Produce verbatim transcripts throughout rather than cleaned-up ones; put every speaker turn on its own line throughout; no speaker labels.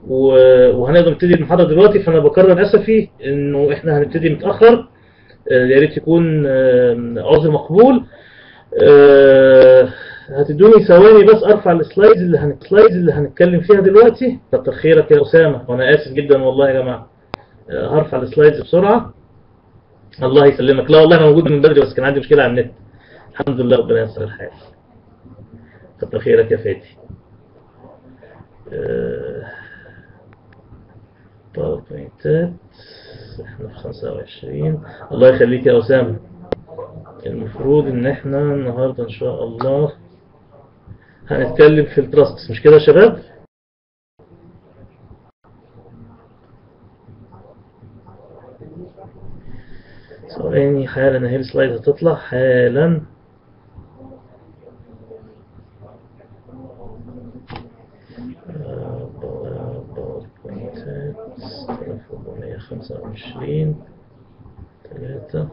وهنقدر نبتدي المحاضره دلوقتي. فانا بكرر اسفي انه احنا هنبتدي متاخر، يا ريت يكون عذر مقبول. هتدوني ثواني بس ارفع السلايدز اللي هن... السلايدز اللي هنتكلم فيها دلوقتي. كتر خيرك يا اسامه، وانا اسف جدا والله يا جماعه. هرفع السلايدز بسرعه. الله يسلمك. لا والله انا موجود من بدري، بس كان عندي مشكله على النت. الحمد لله ربنا ييسر الحال. كتر خيرك يا فادي. باوربوينتات احنا في خمسة وعشرين. الله يخليك يا اسامه. المفروض ان احنا النهارده ان شاء الله هنتكلم في التراستس، مش كده يا شباب؟ ثواني حالا اهي السلايد هتطلع حالا. باوربوينتات ألف وأربعمية وخمسة وعشرين ثلاثة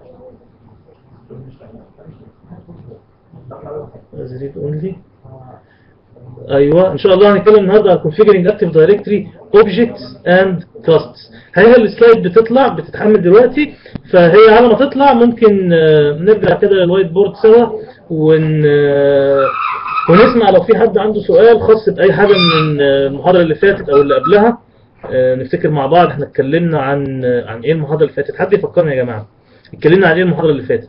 ازريد اونلي. ايوه ان شاء الله هنتكلم النهارده على configuring active directory objects and trusts. هي السلايد بتطلع بتتحمل دلوقتي، فهي على ما تطلع ممكن نرجع كده للوايت بورد سوا ون ونسمع لو في حد عنده سؤال خاص باي حاجه من المحاضره اللي فاتت او اللي قبلها. نفتكر مع بعض احنا اتكلمنا عن عن ايه المحاضره اللي فاتت. حد يفكرني يا جماعه، اتكلمنا عن ايه المحاضره اللي فاتت؟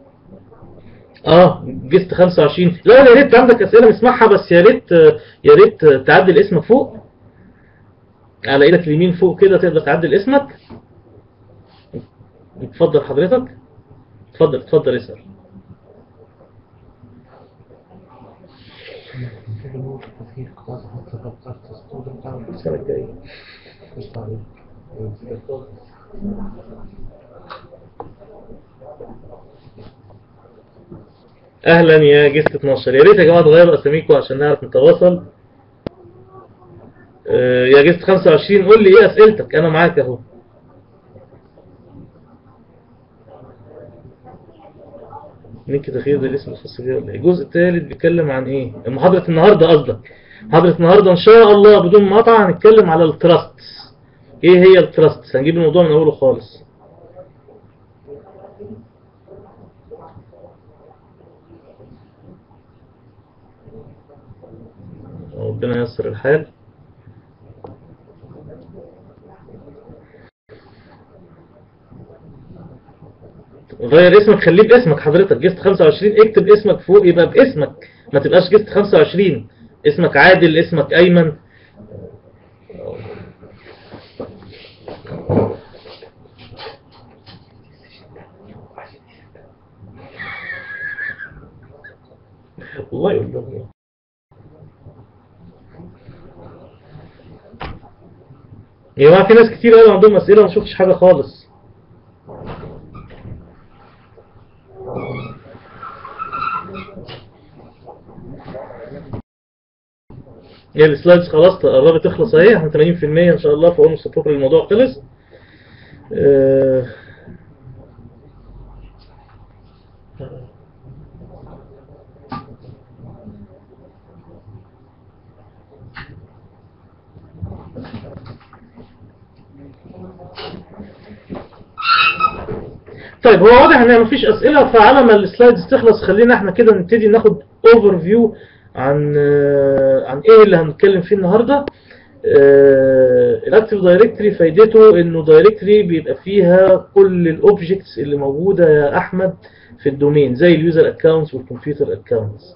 اه جست خمسة وعشرين. لا يا ريت عندك اسئله نسمعها، بس يا ريت يا ريت تعدل اسمك فوق على ايدك اليمين فوق كده، تقدر تعدل اسمك. اتفضل حضرتك، اتفضل اتفضل اسال. السنه الجايه اهلا يا جست اتناشر. يا ريت يا جماعه تغيروا اساميكم عشان نعرف نتواصل. اه يا جست خمسة وعشرين قول لي ايه اسئلتك، انا معاك اهو. لينك تغيير ده الاسم الخاص بيه ولا ايه؟ الجزء الثالث بيتكلم عن ايه؟ محاضره النهارده قصدك؟ محاضره النهارده ان شاء الله بدون مقاطعه هنتكلم على التراستس. ايه هي التراستس؟ هنجيب الموضوع من اوله خالص. ربنا ييسر الحال. غير اسمك، خليه باسمك حضرتك. جست خمسة وعشرين اكتب اسمك فوق يبقى باسمك، ما تبقاش جست خمسة وعشرين. اسمك عادل، اسمك ايمن. والله يقول لهم يا جماعه في ناس كتير قوي عندهم اسئله وما شفتش حاجه خالص. هي السلايدز خلاص قربت تخلص اهي، احنا ثمانين في المية ان شاء الله، فاول نص الفقر الموضوع خلص. أه طيب هو واضح ان مفيش اسئله، فعلى ما السلايدز تخلص خلينا احنا كده نبتدي ناخد اوفر فيو عن عن ايه اللي هنتكلم فيه النهارده. الاكتيف دايركتوري فايدته انه دايركتوري بيبقى فيها كل الاوبجكتس اللي موجوده يا احمد في الدومين، زي اليوزر اكونتس والكمبيوتر اكونتس.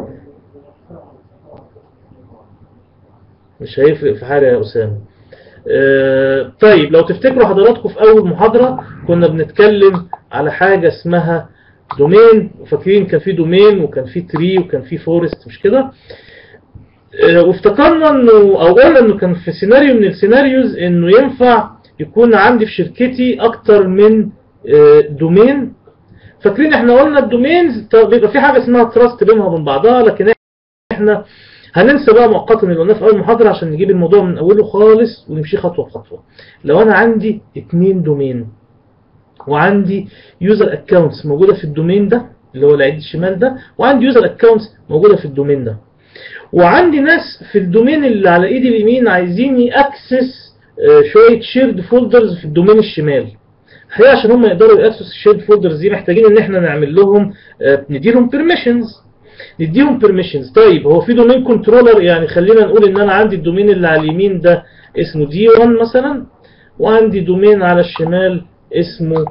مش هيفرق في حاجه يا اسامه. أه طيب لو تفتكروا حضراتكم في اول محاضره كنا بنتكلم على حاجه اسمها دومين، وفاكرين كان في دومين وكان في تري وكان في فورست، مش كده؟ أه وافتكرنا انه او قلنا انه كان في سيناريو من السيناريوز انه ينفع يكون عندي في شركتي اكتر من أه دومين. فاكرين احنا قلنا الدومينز بيبقى في حاجه اسمها تراست بينها وبين بعضها، لكن احنا هننسى بقى مؤقتا اللي قلناه في اول محاضره عشان نجيب الموضوع من اوله خالص ونمشي خطوه بخطوه. لو انا عندي اتنين دومين وعندي يوزر اكونتس موجوده في الدومين ده اللي هو العيد الشمال ده، وعندي يوزر اكونتس موجوده في الدومين ده، وعندي ناس في الدومين اللي على ايدي اليمين عايزين ياكسس شويه شيرد فولدرز في الدومين الشمال. الحقيقه عشان هم يقدروا ياكسس الشيرد فولدرز دي محتاجين ان احنا نعمل لهم نديلهم بيرميشنز نديهم بيرميشنز. طيب هو في دومين كنترولر، يعني خلينا نقول ان انا عندي الدومين اللي على اليمين ده اسمه دي واحد مثلا، وعندي دومين على الشمال اسمه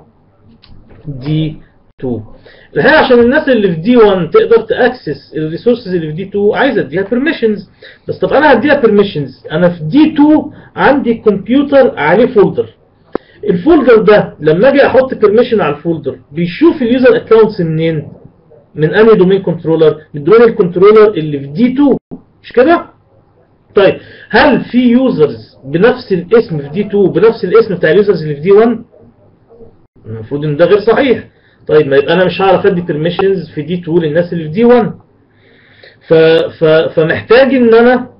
دي اتنين. الحقيقه عشان الناس اللي في دي واحد تقدر تاكسس الريسورسز اللي في دي اتنين عايز اديها بيرميشنز. بس طب انا هديها بيرميشنز، انا في دي اتنين عندي كمبيوتر عليه فولدر. الفولدر ده لما اجي احط بيرميشن على الفولدر بيشوف اليوزر اكونتس منين؟ من انهي دومين كنترولر؟ من الدومين الكنترولر اللي في دي اتنين، مش كده؟ طيب هل في يوزرز بنفس الاسم في دي اتنين بنفس الاسم بتاع اليوزرز اللي في دي واحد؟ المفروض ان ده غير صحيح. طيب ما يبقى انا مش هعرف ادي بيرميشنز في دي اتنين للناس اللي في دي واحد. ف... ف... فمحتاج ان انا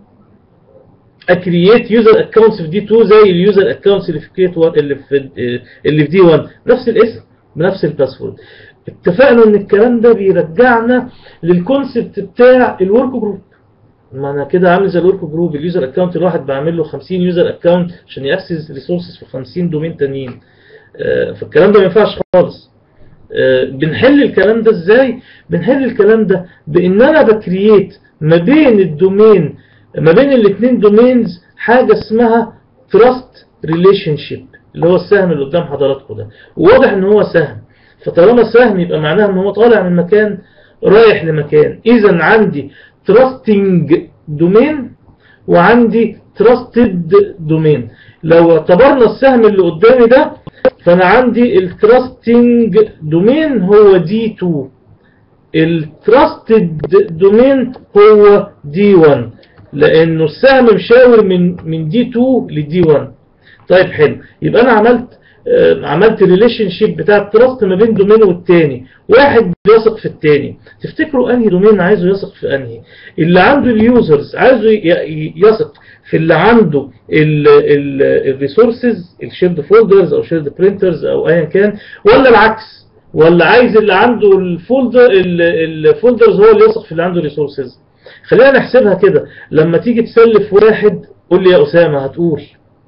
اكرييت يوزر اكونتس في دي اتنين زي اليوزر اكونتس اللي في كريت اللي في اللي في دي واحد، نفس الاسم بنفس الباسورد. اتفقنا ان الكلام ده بيرجعنا للكونسبت بتاع الورك جروب. ما انا كده عامل زي الورك جروب، اليوزر اكونت الواحد بعمل له خمسين يوزر اكونت عشان ياكسس ريسورسز في خمسين دومين تانيين. فالكلام ده ما ينفعش خالص. بنحل الكلام ده ازاي؟ بنحل الكلام ده بان انا بكرييت ما بين الدومين ما بين الاثنين دومينز حاجه اسمها تراست ريليشن شيب، اللي هو السهم اللي قدام حضراتكم ده. وواضح ان هو سهم، فطالما سهم يبقى معناها ان هو طالع من مكان رايح لمكان. اذا عندي تراستنج دومين وعندي تراستد دومين. لو اعتبرنا السهم اللي قدامي ده فانا عندي التراستنج دومين هو دي اتنين، التراستد دومين هو دي واحد، لانه السهم مشاور من من دي اتنين لدي واحد. طيب حلو، يبقى انا عملت آه عملت ريليشن شيب بتاع التراست ما بين دومين والتاني، واحد بيثق في التاني. تفتكروا انهي دومين عايزه يثق في انهي؟ اللي عنده اليوزرز عايزه يثق في اللي عنده الريسورسز الشيرد فولدرز او شيرد برينترز او ايا كان، ولا العكس؟ ولا عايز اللي عنده الفولدر الفولدرز هو اللي يثق في اللي عنده ريسورسز؟ خلينا نحسبها كده. لما تيجي تسلف واحد قول لي يا اسامه، هتقول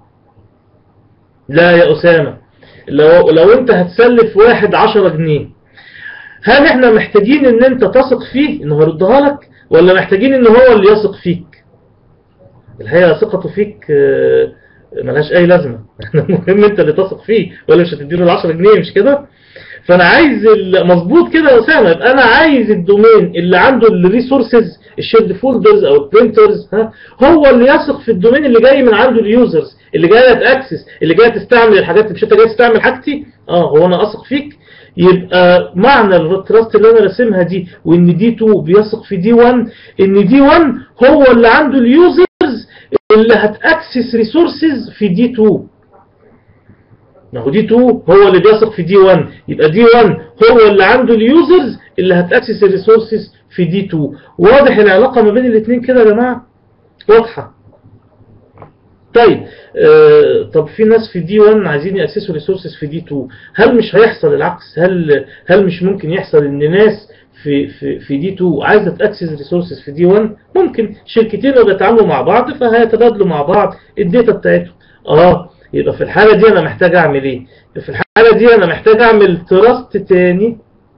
لا يا اسامه لو لو انت هتسلف واحد عشرة جنيه، هل احنا محتاجين ان انت تثق فيه انه هيردها لك، ولا محتاجين ان هو اللي يثق فيك؟ الحقيقه ثقته فيك ملهاش اي لازمه. المهم انت اللي تثق فيه، ولا مش هتديله ال عشرة جنيه، مش كده؟ فانا عايز مظبوط كده يا اسامه. يبقى انا عايز الدومين اللي عنده الريسورسز الشيرد فولدرز او البرينترز ها هو اللي يثق في الدومين اللي جاي من عنده اليوزرز، اللي جايه تاكسس، اللي جايه تستعمل الحاجات. مش انت جاي تستعمل حاجتي؟ اه هو انا اثق فيك. يبقى معنى التراست اللي انا راسمها دي وان دي اتنين بيثق في دي واحد، ان دي واحد هو اللي عنده اليوزرز اللي هتاكسس ريسورسز في دي اتنين. ما هو دي اتنين هو اللي بيثق في دي واحد، يبقى دي واحد هو اللي عنده اليوزرز اللي هتاكسس الريسورسز في دي اتنين. واضح العلاقه ما بين الاثنين كده يا جماعه؟ واضحه. طيب آه طب في ناس في دي واحد عايزين ياكسسوا ريسورسز في دي اتنين، هل مش هيحصل العكس؟ هل هل مش ممكن يحصل ان ناس في في في دي اتنين عايزه تاكسس ريسورسز في دي واحد؟ ممكن شركتين لو بيتعاملوا مع بعض فهيتبادلوا مع بعض الداتا بتاعتهم. اه يبقى في الحالة دي أنا محتاج أعمل إيه؟ في الحالة دي أنا محتاج أعمل تراست تاني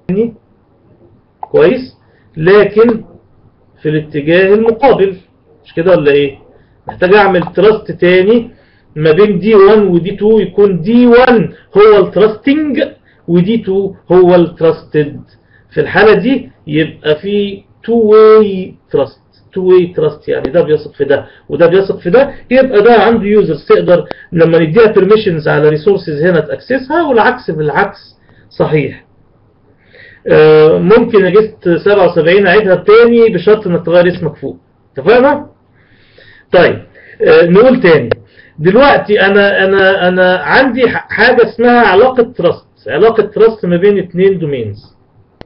كويس، لكن في الاتجاه المقابل، مش كده ولا إيه؟ محتاج أعمل تراست تاني ما بين دي واحد ودي اتنين، يكون دي واحد هو التراستنج ودي اتنين هو التراستد. في الحالة دي يبقى في تو واي تراست، تو واي تراست، يعني ده بيثق في ده وده بيثق في ده. يبقى ده عنده يوزرز تقدر لما نديها بيرميشنز على ريسورسز هنا تاكسسها، والعكس بالعكس صحيح. آه ممكن اجست سبعة وسبعين اعيدها تاني بشرط انك تغير اسمك فوق. اتفقنا؟ طيب آه نقول تاني. دلوقتي انا انا انا عندي حاجه اسمها علاقه تراست، علاقه تراست ما بين اثنين دومينز.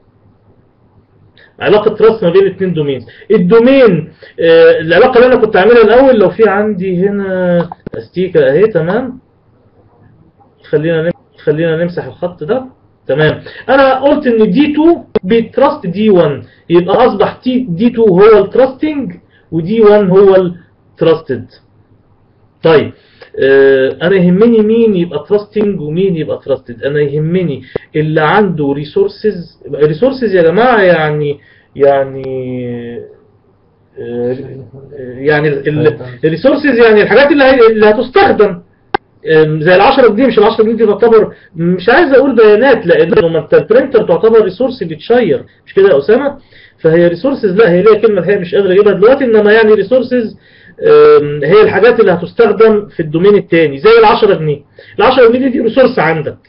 علاقة تراست ما بين الاثنين دومينز. الدومين آه العلاقة اللي انا كنت عاملها الاول، لو في عندي هنا استيكة اهي تمام، خلينا خلينا نمسح الخط ده تمام. انا قلت ان دي اتنين بتراست دي واحد، يبقى اصبح دي اتنين هو التراستنج ودي واحد هو التراستد. طيب آه انا يهمني مين يبقى تراستنج ومين يبقى تراستد؟ انا يهمني اللي عنده ريسورسز. ريسورسز يا جماعه يعني يعني آه يعني الريسورسز يعني الحاجات اللي اللي هتستخدم، زي ال عشرة جنيه. مش ال عشرة جنيه دي تعتبر، مش عايز اقول بيانات، لان ما انت البرينتر تعتبر ريسورس بيتشير، مش كده يا اسامه؟ فهي ريسورسز، لا هي ليها كلمه الحقيقه مش قادر اجيبها دلوقتي، انما يعني ريسورسز هي الحاجات اللي هتستخدم في الدومين الثاني، زي ال عشرة جنيه. ال عشرة جنيه دي ريسورس عندك.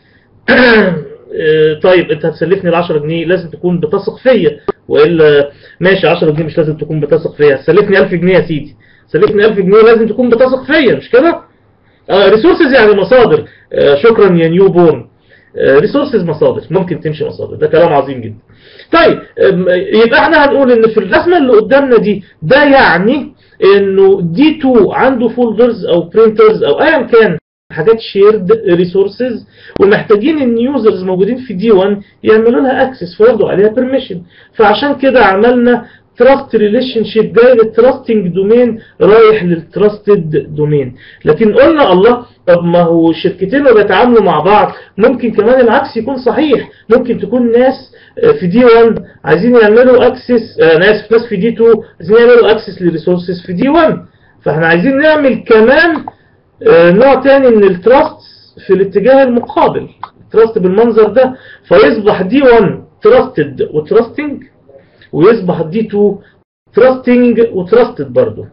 طيب انت هتسلفني ال عشرة جنيه، لازم تكون بتثق فيا، والا ماشي عشرة جنيه مش لازم تكون بتثق فيا. هتسلفني ألف جنيه يا سيدي، سلفني ألف جنيه لازم تكون بتثق فيا، مش كده؟ ريسورسز يعني مصادر. آه شكرا يا نيو بورن. ريسورسز مصادر، ممكن تمشي مصادر، ده كلام عظيم جدا. طيب يبقى احنا هنقول ان في الرسمه اللي قدامنا دي، ده يعني انه دي اتنين عنده فولدرز او برينترز او ايا كان حاجات شيرد ريسورسز، ومحتاجين ان يوزرز موجودين في دي واحد يعملوا لها اكسس فياخدوا عليها بيرميشن. فعشان كده عملنا تراست ريليشن شيب جاي للتراستنج دومين رايح للتراستد دومين. لكن قلنا الله، طب ما هو شركتين بيتعاملوا مع بعض، ممكن كمان العكس يكون صحيح. ممكن تكون ناس في دي واحد عايزين يعملوا اكسس، انا اسف ناس في دي اتنين عايزين يعملوا اكسس للريسورسز في دي واحد. فاحنا عايزين نعمل كمان نوع تاني من التراست في الاتجاه المقابل، التراست بالمنظر ده، فيصبح دي واحد تراستد وتراستنج، ويصبح دي اتنين تراستنج وتراستد برضو.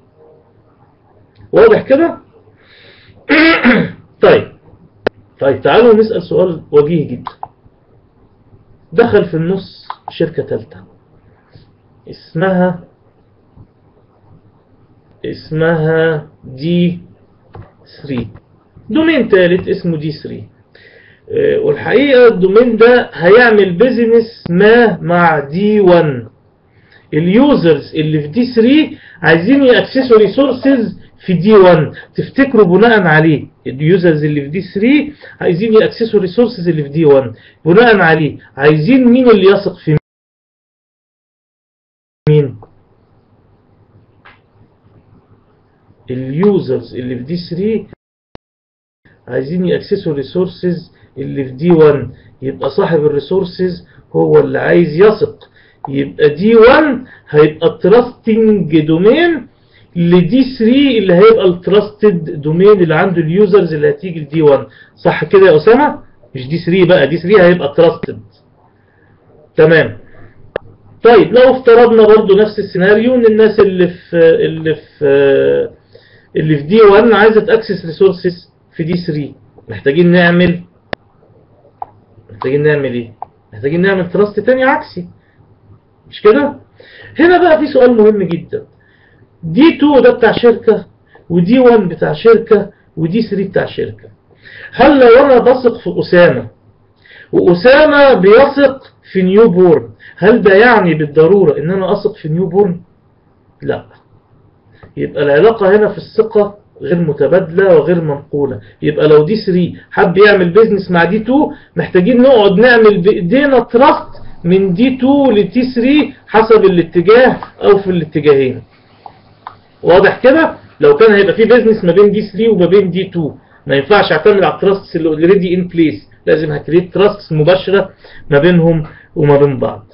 واضح كده؟ طيب طيب تعالوا نسأل سؤال وجيه جدا. دخل في النص شركة ثالثة اسمها اسمها دي ثلاثة، دومين ثالث اسمه دي ثلاثة. والحقيقة الدومين ده هيعمل بيزنس ما مع دي واحد. اليوزرز اللي في دي ثلاثة عايزين يأكسسوا ريسورسز في دي واحد. تفتكروا بناء عليه اليوزرز اللي في دي ثلاثة عايزين يأكسسوا ريسورسز اللي في دي واحد، بناء عليه عايزين مين اللي يثق في مين؟ اليوزرز اللي في دي ثلاثة عايزين يأكسسوا ريسورسز اللي في دي واحد، يبقى صاحب الريسورسز هو اللي عايز يثق. يبقى دي واحد هيبقى التراستنج دومين لدي ثلاثة اللي هيبقى التراستد دومين اللي عنده اليوزرز اللي هتيجي لدي واحد. صح كده يا أسامة؟ مش دي ثلاثة بقى، دي ثلاثة هيبقى تراستد. تمام. طيب لو افترضنا برضو نفس السيناريو، ان الناس اللي في اللي في اللي في دي واحد عايزه تاكسس ريسورسز في دي ثلاثة، محتاجين نعمل محتاجين نعمل ايه؟ محتاجين نعمل تراست تاني عكسي، مش كده؟ هنا بقى في سؤال مهم جدا. دي اتنين ده بتاع شركة، ودي واحد بتاع شركة، ودي ثلاثة بتاع شركة. هل لو انا بثق في أسامة وأسامة بيثق في نيو بورن، هل ده يعني بالضرورة ان انا اثق في نيو بورن؟ لا. يبقى العلاقة هنا في الثقة غير متبادلة وغير منقولة. يبقى لو دي ثلاثة حب يعمل بيزنس مع دي اتنين، محتاجين نقعد نعمل بايدينا تراست من دي اتنين لدي ثلاثة حسب الاتجاه او في الاتجاهين. واضح كده؟ لو كان هيبقى في بيزنس ما بين دي ثلاثة وما بين دي اتنين، ما ينفعش اعتمد على التراستس اللي اوريدي ان بليس، لازم هكريت تراستس مباشرة ما بينهم وما بين بعض.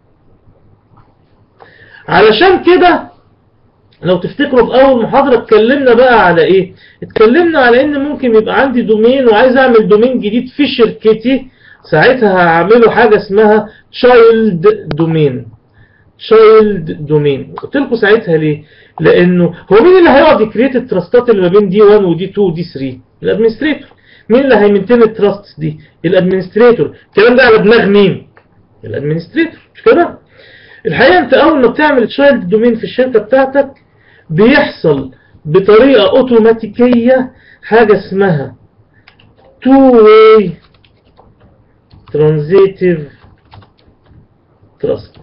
علشان كده لو تفتكروا في اول محاضرة اتكلمنا بقى على ايه؟ اتكلمنا على ان ممكن يبقى عندي دومين وعايز اعمل دومين جديد في شركتي، ساعتها هعمله حاجة اسمها تشايلد دومين. تشايلد دومين قلت لكم ساعتها ليه؟ لانه هو مين اللي هيقعد يكريت التراستات اللي ما بين دي واحد ودي اتنين ودي ثلاثة؟ الادمنستريتور. مين اللي هيمنتين التراستس دي؟ الادمنستريتور. الكلام ده على دماغ مين؟ الادمنستريتور، مش كده؟ الحقيقة انت اول ما بتعمل تشايلد دومين في الشركة بتاعتك بيحصل بطريقة اوتوماتيكية حاجة اسمها two way transitive trust.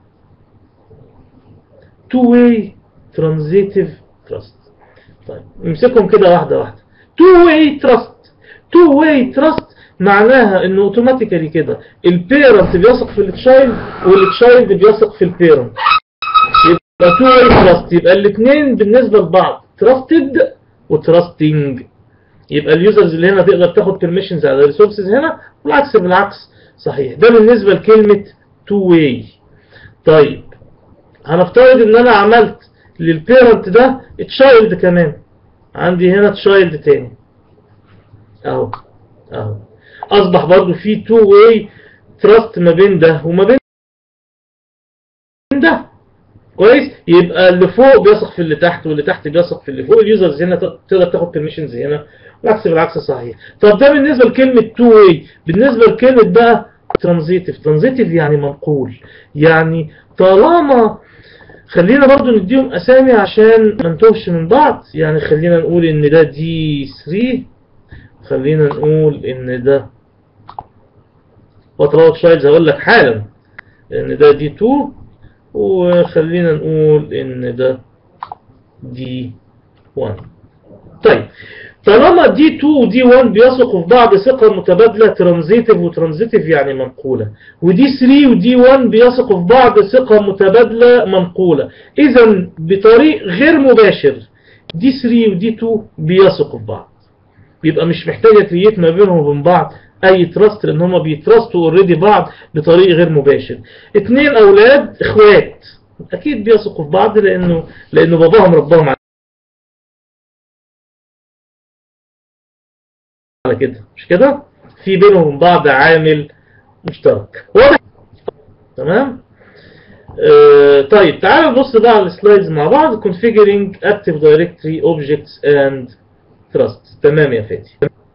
two way transitive trust. طيب نمسكهم كده واحدة واحدة. two way trust. two way trust معناها انه اوتوماتيكالي كده البيرنت بيثق في التشايلد والتشايلد بيثق في البيرنت. تو واي تراست، يبقى الاثنين بالنسبه لبعض تراستد وتراستنج. يبقى اليوزرز اللي هنا تقدر تاخد بيرميشنز على الريسورسز هنا، والعكس بالعكس صحيح. ده بالنسبه لكلمه تو واي. طيب هنفترض ان انا عملت للبيرنت ده تشايلد كمان، عندي هنا تشايلد تاني اهو اهو، اصبح برضو في تو واي تراست ما بين ده وما بين ده. كويس، يبقى اللي فوق بيثق في اللي تحت واللي تحت بيثق في اللي فوق. اليوزرز هنا تقدر تاخد بيرميشنز هنا، والعكس بالعكس صحيح. طب ده بالنسبه لكلمه تو واي. بالنسبه لكلمه بقى ترانزيتيف، ترانزيتيف يعني منقول. يعني طالما، خلينا برضو نديهم اسامي عشان ما نتوهش من بعض. يعني خلينا نقول ان ده دي ثري، خلينا نقول ان ده وات شايلدز، هقول لك حالا ان ده دي تو، وخلينا نقول ان ده دي واحد. طيب طالما دي تو ودي واحد بيثقوا في بعض ثقة متبادلة ترانزيتيف، وترانزيتيف يعني منقولة، ودي ثري ودي واحد بيثقوا في بعض ثقة متبادلة منقولة، إذا بطريق غير مباشر دي ثري ودي تو بيثقوا في بعض. يبقى مش محتاجة كرييت ما بينهم وبين بعض اي تراست، لان هما بيتراستوا اوريدي بعض بطريق غير مباشر. اتنين اولاد اخوات اكيد بيثقوا في بعض، لانه لانه باباهم رباهم على كده، مش كده؟ في بينهم بعض عامل مشترك، واضح؟ تمام. آه طيب تعالوا نبص بقى على السلايدز مع بعض. configuring active directory objects and trust. تمام يا فادي.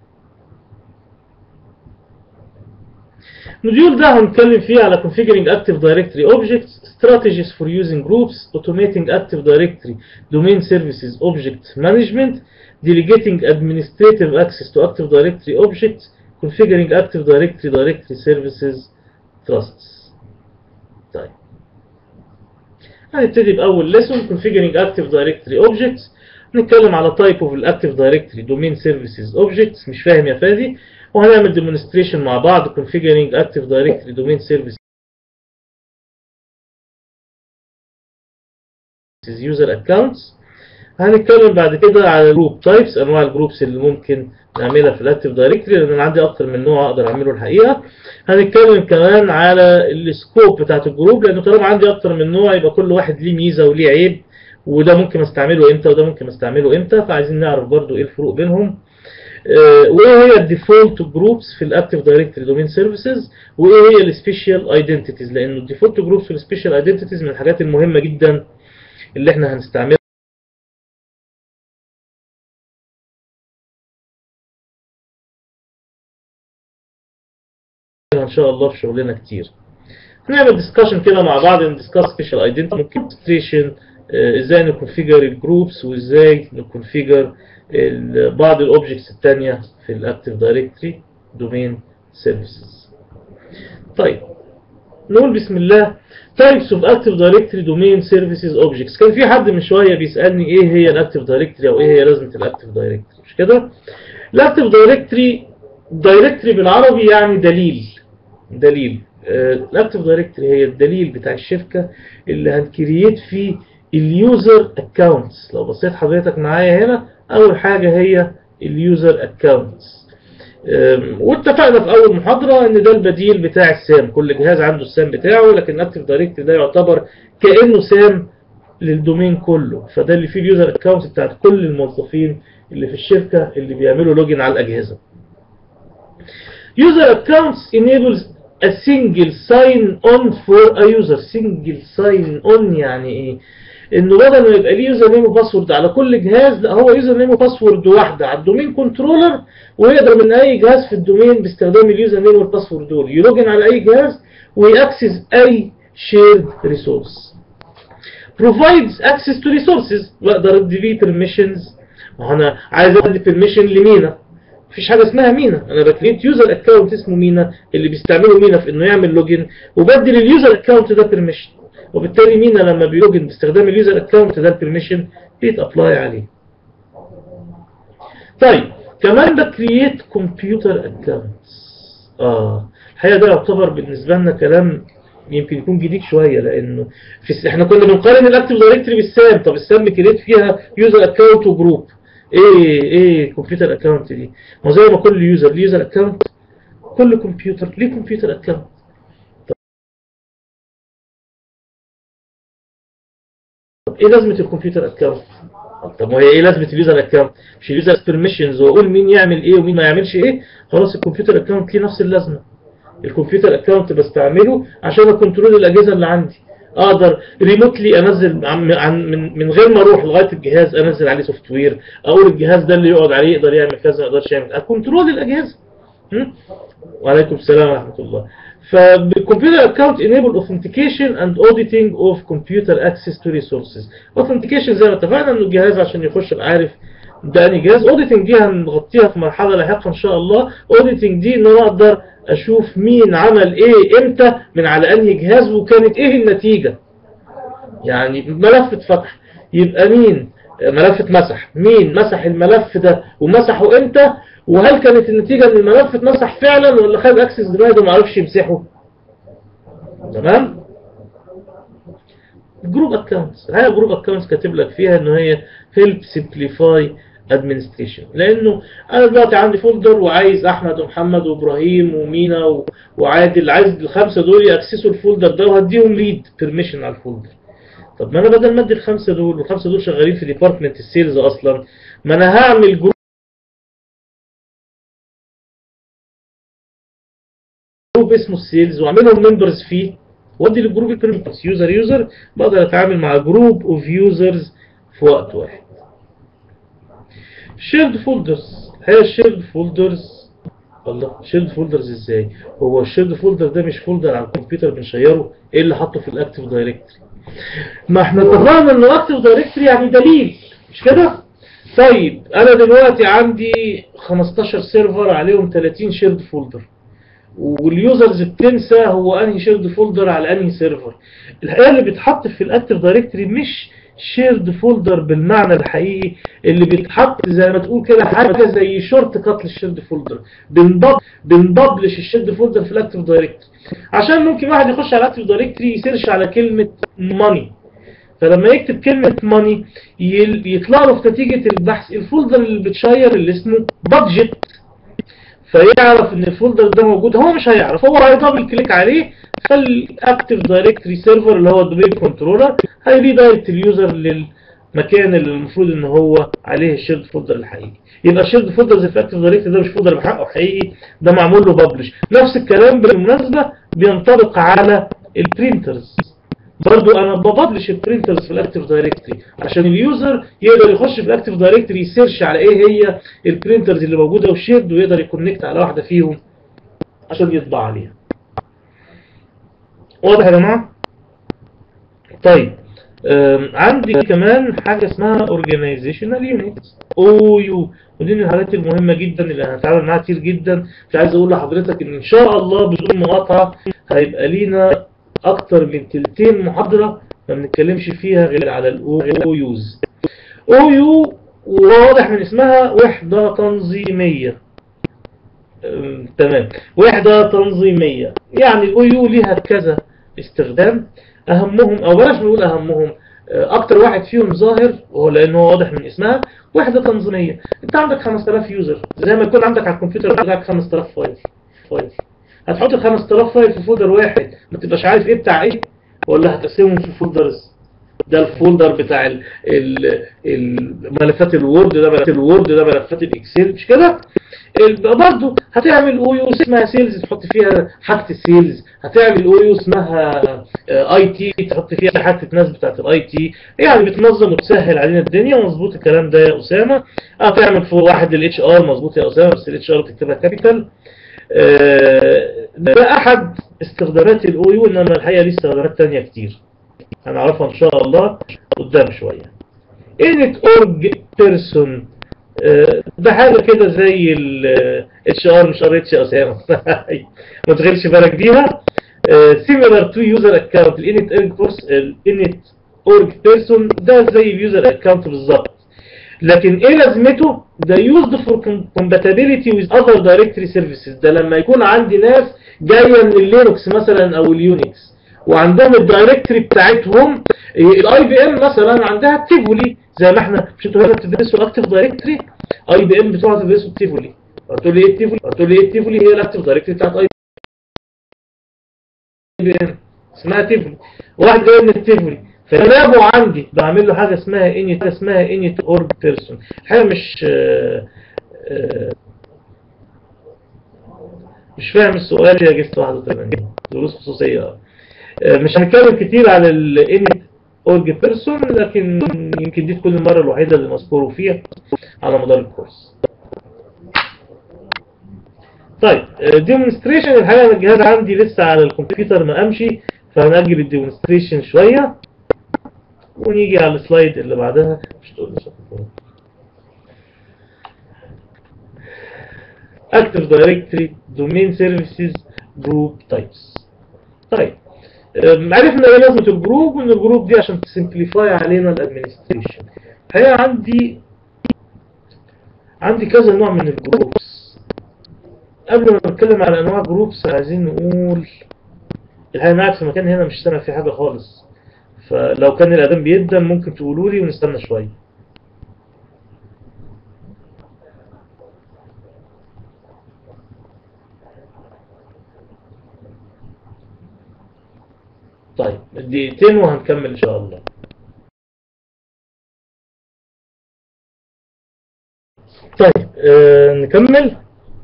الموديول ده هنتكلم فيه على configuring active directory objects, strategies for using groups, automating active directory domain services object management, delegating administrative access to active directory objects, configuring active directory directory services trusts. طيب هنبتدي بأول lesson configuring active directory objects. نتكلم على type of active directory domain services objects. مش فاهم يا فادي؟ وهنعمل demonstration مع بعض configuring active directory domain services user accounts. هنتكلم بعد كده على group types، انواع الجروبس اللي ممكن نعملها في الاكتيف دايركتوري، لان انا عندي اكتر من نوع اقدر اعمله الحقيقه. هنتكلم كمان على السكوب بتاعت الجروب، لانه طالما عندي اكتر من نوع يبقى كل واحد ليه ميزه وليه عيب، وده ممكن استعمله امتى وده ممكن استعمله امتى، فعايزين نعرف برضو ايه الفروق بينهم. وايه هي الديفولت جروبس في الاكتيف دايركتوري دومين سيرفيسز، وايه هي السبيشال ايدنتيتيز، لانه الديفولت جروبس والسبيشال ايدنتيتيز من الحاجات المهمه جدا اللي احنا هنستعملها ان شاء الله في شغلنا كتير. هنعمل ديسكشن كده مع بعض، ندسكاس سبيشال ايدنتيتي، ممكن ديمونستريشن ازاي نكونفيجر الجروبس، وازاي نكونفيجر بعض الاوبجكتس الثانيه في الاكتيف دايركتوري دومين سيرفيسز. طيب نقول بسم الله. تايبس اوف اكتيف دايركتوري دومين سيرفيسز اوبجكتس. كان في حد من شويه بيسالني ايه هي الاكتيف دايركتوري، او ايه هي لازمه الاكتيف دايركتوري، مش كده؟ الاكتيف دايركتوري، دايركتوري بالعربي يعني دليل. دليل الاكتيف دايركتوري هي الدليل بتاع الشركه اللي هنكرييت فيه اليوزر اكونتس. لو بصيت حضرتك معايا هنا، اول حاجه هي اليوزر اكونتس، واتفقنا في اول محاضره ان ده البديل بتاع السام. كل جهاز عنده السام بتاعه، لكن الاكتيف دايركتوري ده يعتبر كانه سام للدومين كله، فده اللي فيه اليوزر اكونت بتاعت كل الموظفين اللي في الشركه اللي بيعملوا لوجين على الاجهزه. user accounts enables a single sign on for a user. single sign on يعني ايه؟ انه بدل ما يبقى ليه يوزر نيم وباسورد على كل جهاز، لا هو يوزر نيم وباسورد واحده على الدومين كنترولر، ويقدر من اي جهاز في الدومين باستخدام اليوزر نيم والباسورد دول يلوجن على اي جهاز ويأكسس اي شيرد ريسورس. provides access to resources. بقدر ادي فيه permissions. انا عايز ادي permission لمينا، مفيش حاجه اسمها مينا، انا بكريت يوزر اكونت اسمه مينا اللي بيستعمله مينا في انه يعمل لوجن، وبدي لليوزر اكونت ده بيرميشن، وبالتالي مينا لما بيلوجن باستخدام اليوزر اكونت ده البيرميشن بيتابلاي عليه. طيب كمان بكريت كمبيوتر اكونتس. اه الحقيقه ده يعتبر بالنسبه لنا كلام يمكن يكون جديد شويه، لانه في احنا كنا بنقارن الاكتيف دايركتوري بالسام. طب السام كريت فيها يوزر اكونت وجروب، ايه ايه كمبيوتر اكونت دي؟ ما زي ما كل يوزر ليه يوزر اكونت، كل كمبيوتر ليه كمبيوتر اكونت. طب ايه لازمه الكمبيوتر اكونت؟ طب ما هي ايه لازمه اليوزر اكونت؟ مش اليوزر بيرميشنز واقول مين يعمل ايه ومين ما يعملش ايه؟ خلاص الكمبيوتر اكونت ليه نفس اللازمه. الكمبيوتر اكونت بستعمله عشان اكنترول الاجهزه اللي عندي، اقدر ريموتلي انزل عن عن من من غير ما اروح لغايه الجهاز انزل عليه سوفت وير، اقول الجهاز ده اللي يقعد عليه يقدر يعمل كذا ما يقدرش يعمل، اكنترول الاجهزه. وعليكم السلام ورحمه الله. فالكمبيوتر اكونت enable authentication and auditing of computer access to resources. authentication زي ما اتفقنا انه الجهاز عشان يخش يبقى عارف ده انهي جهاز. auditing دي هنغطيها في مرحله لاحقه ان شاء الله. auditing دي ان انا اقدر اشوف مين عمل ايه امتى من على انهي جهاز وكانت ايه النتيجه. يعني ملف اتفتح يبقى مين ملف اتمسح، مين مسح الملف ده ومسحه امتى، وهل كانت النتيجه ان الملف اتمسح فعلا ولا خد اكسس درايف وما عرفش يمسحه. تمام. جروب اكونتس، هي جروب اكونتس كاتب لك فيها ان هي هيلب سمبليفاي ادمنستريشن، لانه انا دلوقتي عندي فولدر وعايز احمد ومحمد وابراهيم ومينا و... وعادل، عايز الخمسه دول ياكسسوا الفولدر ده وهديهم ليد بيرميشن على الفولدر. طب ما انا بدل ما ادي الخمسه دول والخمسه دول شغالين في ديبارتمنت السيلز اصلا، ما انا هعمل جروب جروب اسمه السيلز واعملهم ممبرز فيه وادي للجروب البريمتس يوزر يوزر، بقدر اتعامل مع جروب اوف يوزرز في وقت واحد. شيرد فولدرز، هي الشيرد فولدرز. الله، شيرد فولدرز ازاي؟ هو الشيرد فولدر ده مش فولدر على الكمبيوتر بنشيره؟ ايه اللي حاطه في الاكتيف دايركتوري؟ ما احنا اتفقنا انه اكتيف دايركتوري يعني دليل، مش كده؟ طيب انا دلوقتي عندي خمستاشر سيرفر عليهم تلاتين شيرد فولدر، واليوزرز بتنسى هو انهي شيرد فولدر على انهي سيرفر. الحقيقه اللي بيتحط في الاكتيف دايركتوري مش شيرد فولدر بالمعنى الحقيقي، اللي بيتحط زي ما تقول كده حاجه زي شورت كات للشيرد فولدر، بنبب بنببلش الشيرد فولدر في الاكتيف دايركتوري، عشان ممكن واحد يخش على الاكتيف دايركتوري يسيرش على كلمه ماني، فلما يكتب كلمه ماني يطلع له في نتيجه البحث الفولدر اللي بتشير اللي اسمه بادجت، فيعرف ان الفولدر ده موجود. هو مش هيعرف، هو هيدبل كليك عليه، فالاكتيف دايركتوري سيرفر اللي هو الدومين كنترولر هيريدايركت اليوزر للمكان اللي المفروض ان هو عليه الشيرد فولدر الحقيقي. يبقى الشيرد فولدر في الاكتيف دايركتوري ده مش فولدر بحقه حقيقي، ده معمول له ببلش. نفس الكلام بالمناسبه بينطبق على البرينترز، برضو انا ببلش البرينترز في الاكتيف دايركتوري عشان اليوزر يقدر يخش في الاكتيف دايركتوري يسيرش على ايه هي البرينترز اللي موجوده وشيرد ويقدر يكونكت على واحده فيهم عشان يطبع عليها. واضح يا جماعه؟ طيب عندي كمان حاجه اسمها اورجانيزيشنال يونت او يو، ودي من الحاجات المهمه جدا اللي هنتعامل معاها كتير جدا. مش عايز اقول لحضرتك ان ان شاء الله بدون مقاطعه هيبقى لينا اكتر من تلتين محاضرة ما بنتكلمش فيها غير على الاو يوز. او يو واضح من اسمها وحدة تنظيمية. تمام، وحدة تنظيمية، يعني الاو يو ليها كذا استخدام، اهمهم او بلاش نقول اهمهم، اكتر واحد فيهم ظاهر وهو لانه واضح من اسمها وحدة تنظيمية. انت عندك خمسة آلاف يوزر، زي ما يكون عندك على الكمبيوتر بتاعك خمسة آلاف فايل فايل هتحط ال خمسة آلاف فايل في فولدر واحد ما تبقاش عارف ايه بتاع ايه، ولا هتقسمهم في فولدرز؟ ده الفولدر بتاع ال ال الملفات الوورد، ده ملفات الوورد، ده ملفات الاكسل، مش كده؟ برضه هتعمل او يو اسمها سيلز تحط فيها حاجه السيلز، هتعمل او يو اسمها اي تي تحط فيها حاجه الناس بتاعت الاي تي، يعني بتنظم وتسهل علينا الدنيا. مظبوط الكلام ده يا اسامه؟ هتعمل في واحد للاتش ار، مظبوط يا اسامه، بس الاتش ار بتكتبها كابيتال. ده احد استخدامات الاو يو، انما الحقيقه ليه استخدامات ثانيه كتير هنعرفها ان شاء الله قدام شويه. init org person، ده حاجه كده زي الاتش ار، مش ار اتش يا اسامه ما تغيرش بالك بيها. similar to user account، init org person ده زي اليوزر اكونت بالظبط، لكن ايه لازمته؟ ده used for compatibility with other directory services. ده لما يكون عندي ناس جايه من اللينكس مثلا او اليونكس وعندهم الدايركتوري بتاعتهم. الاي بي ام مثلا عندها تيفولي، زي ما احنا مش انتوا هنا بتدرسوا الاكتيف دايركتوري، اي بي ام بتوع تدرسوا التيفولي. هتقول لي ايه التيفولي؟ هتقول لي ايه التيفولي؟ هي الاكتيف دايركتوري بتاعت اي بي ام، اسمها تيفولي. واحد جاي من التيفولي فجابه عندي، بعمل له حاجه اسمها انيت اسمها انيت اورج بيرسون. الحقيقه مش آه آه مش فاهم السؤال يا جست واحد وثمانين، دروس خصوصيه. آه مش هنتكلم كتير على الانيت اورج بيرسون، لكن يمكن دي تكون المره الوحيده اللي مذكور فيها على مدار الكورس. طيب ديمونستريشن، الحقيقه الجهاز عندي لسه على الكمبيوتر ما امشي، فهنأجل الديمونستريشن شويه ونيجي على السلايد اللي بعدها. مش تقول لي Active Directory Domain Services Group Types. طيب عرفنا ايه لازمه الجروب، وان الجروب دي عشان تسمبليفاي علينا الادمنستريشن. الحقيقه عندي عندي كذا نوع من الجروبس. قبل ما نتكلم على انواع جروبس عايزين نقول الحقيقه انا قاعد في مكان هنا مش سامع فيه حاجه خالص، فلو كان الاذان بيدن ممكن تقولوا لي ونستنى شويه. طيب دقيقتين وهنكمل ان شاء الله. طيب آه نكمل.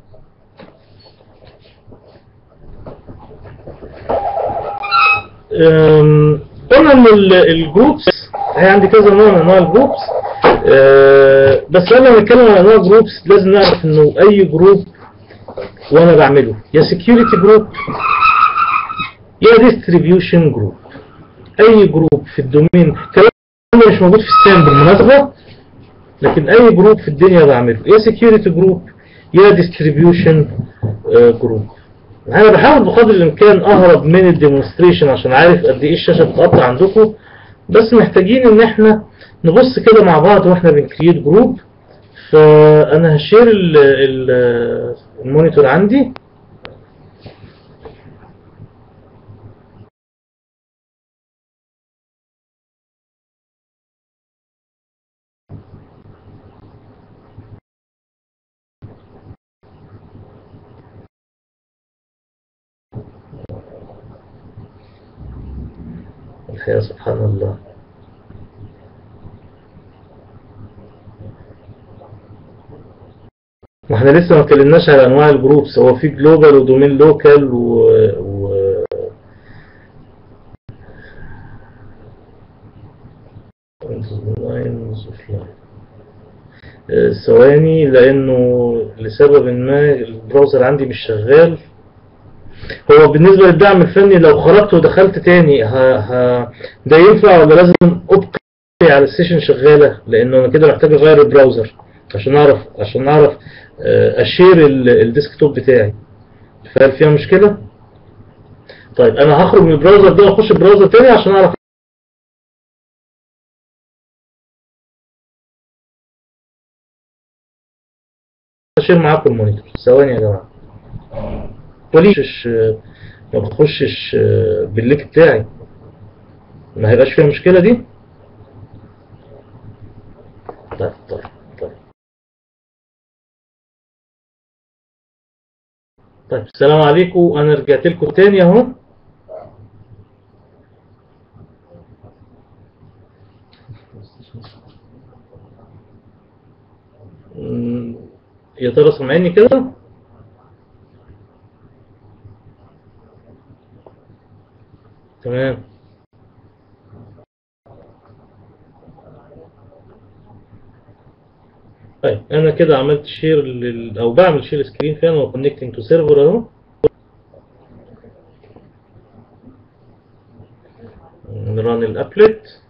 قلنا ان الجروبس هي عندي كذا نوع من انواع الجروبس، آه بس لما نتكلم عن انواع الجروبس لازم نعرف انه اي جروب وانا بعمله يا سكيورتي جروب يا ديستريبيوشن جروب. اي جروب في الدومين، كلام مش موجود في السام بالمناسبه، لكن اي جروب في الدنيا بعمله يا سكيورتي جروب يا ديستريبيوشن جروب. انا بحاول بقدر الامكان اهرب من الديمونستريشن عشان عارف قد ايه الشاشه بتقطع عندكم، بس محتاجين ان احنا نبص كده مع بعض واحنا بنكريت جروب. فانا هشير المونيتور عندي. يا سبحان الله. واحنا لسه ما اتكلمناش على انواع الجروبس. هو في جلوبال ودومين لوكال و, و... ثواني لانه لسبب ما البراوزر عندي مش شغال. هو بالنسبه للدعم الفني لو خرجت ودخلت تاني ها ها ده ينفع ولا لازم ابقي على السيشن شغاله؟ لانه انا كده محتاج اغير البراوزر عشان اعرف عشان اعرف اشير الديسكتوب بتاعي. فهل فيها مشكله؟ طيب انا هخرج من البراوزر ده واخش براوزر تاني عشان اعرف اشير معاكم المونيتور. ثواني يا جماعه. وليش ما بتخشش بالليك بتاعي، ما هيبقاش فيها مشكله دي. طيب طيب طيب طيب السلام عليكم. انا رجعت لكم تاني اهو. يا ترى سامعيني كده؟ تمام. طيب انا كده عملت شير لل... او بعمل شير سكرين فين وكونكتنج تو سيرفر اهو. نران الابلت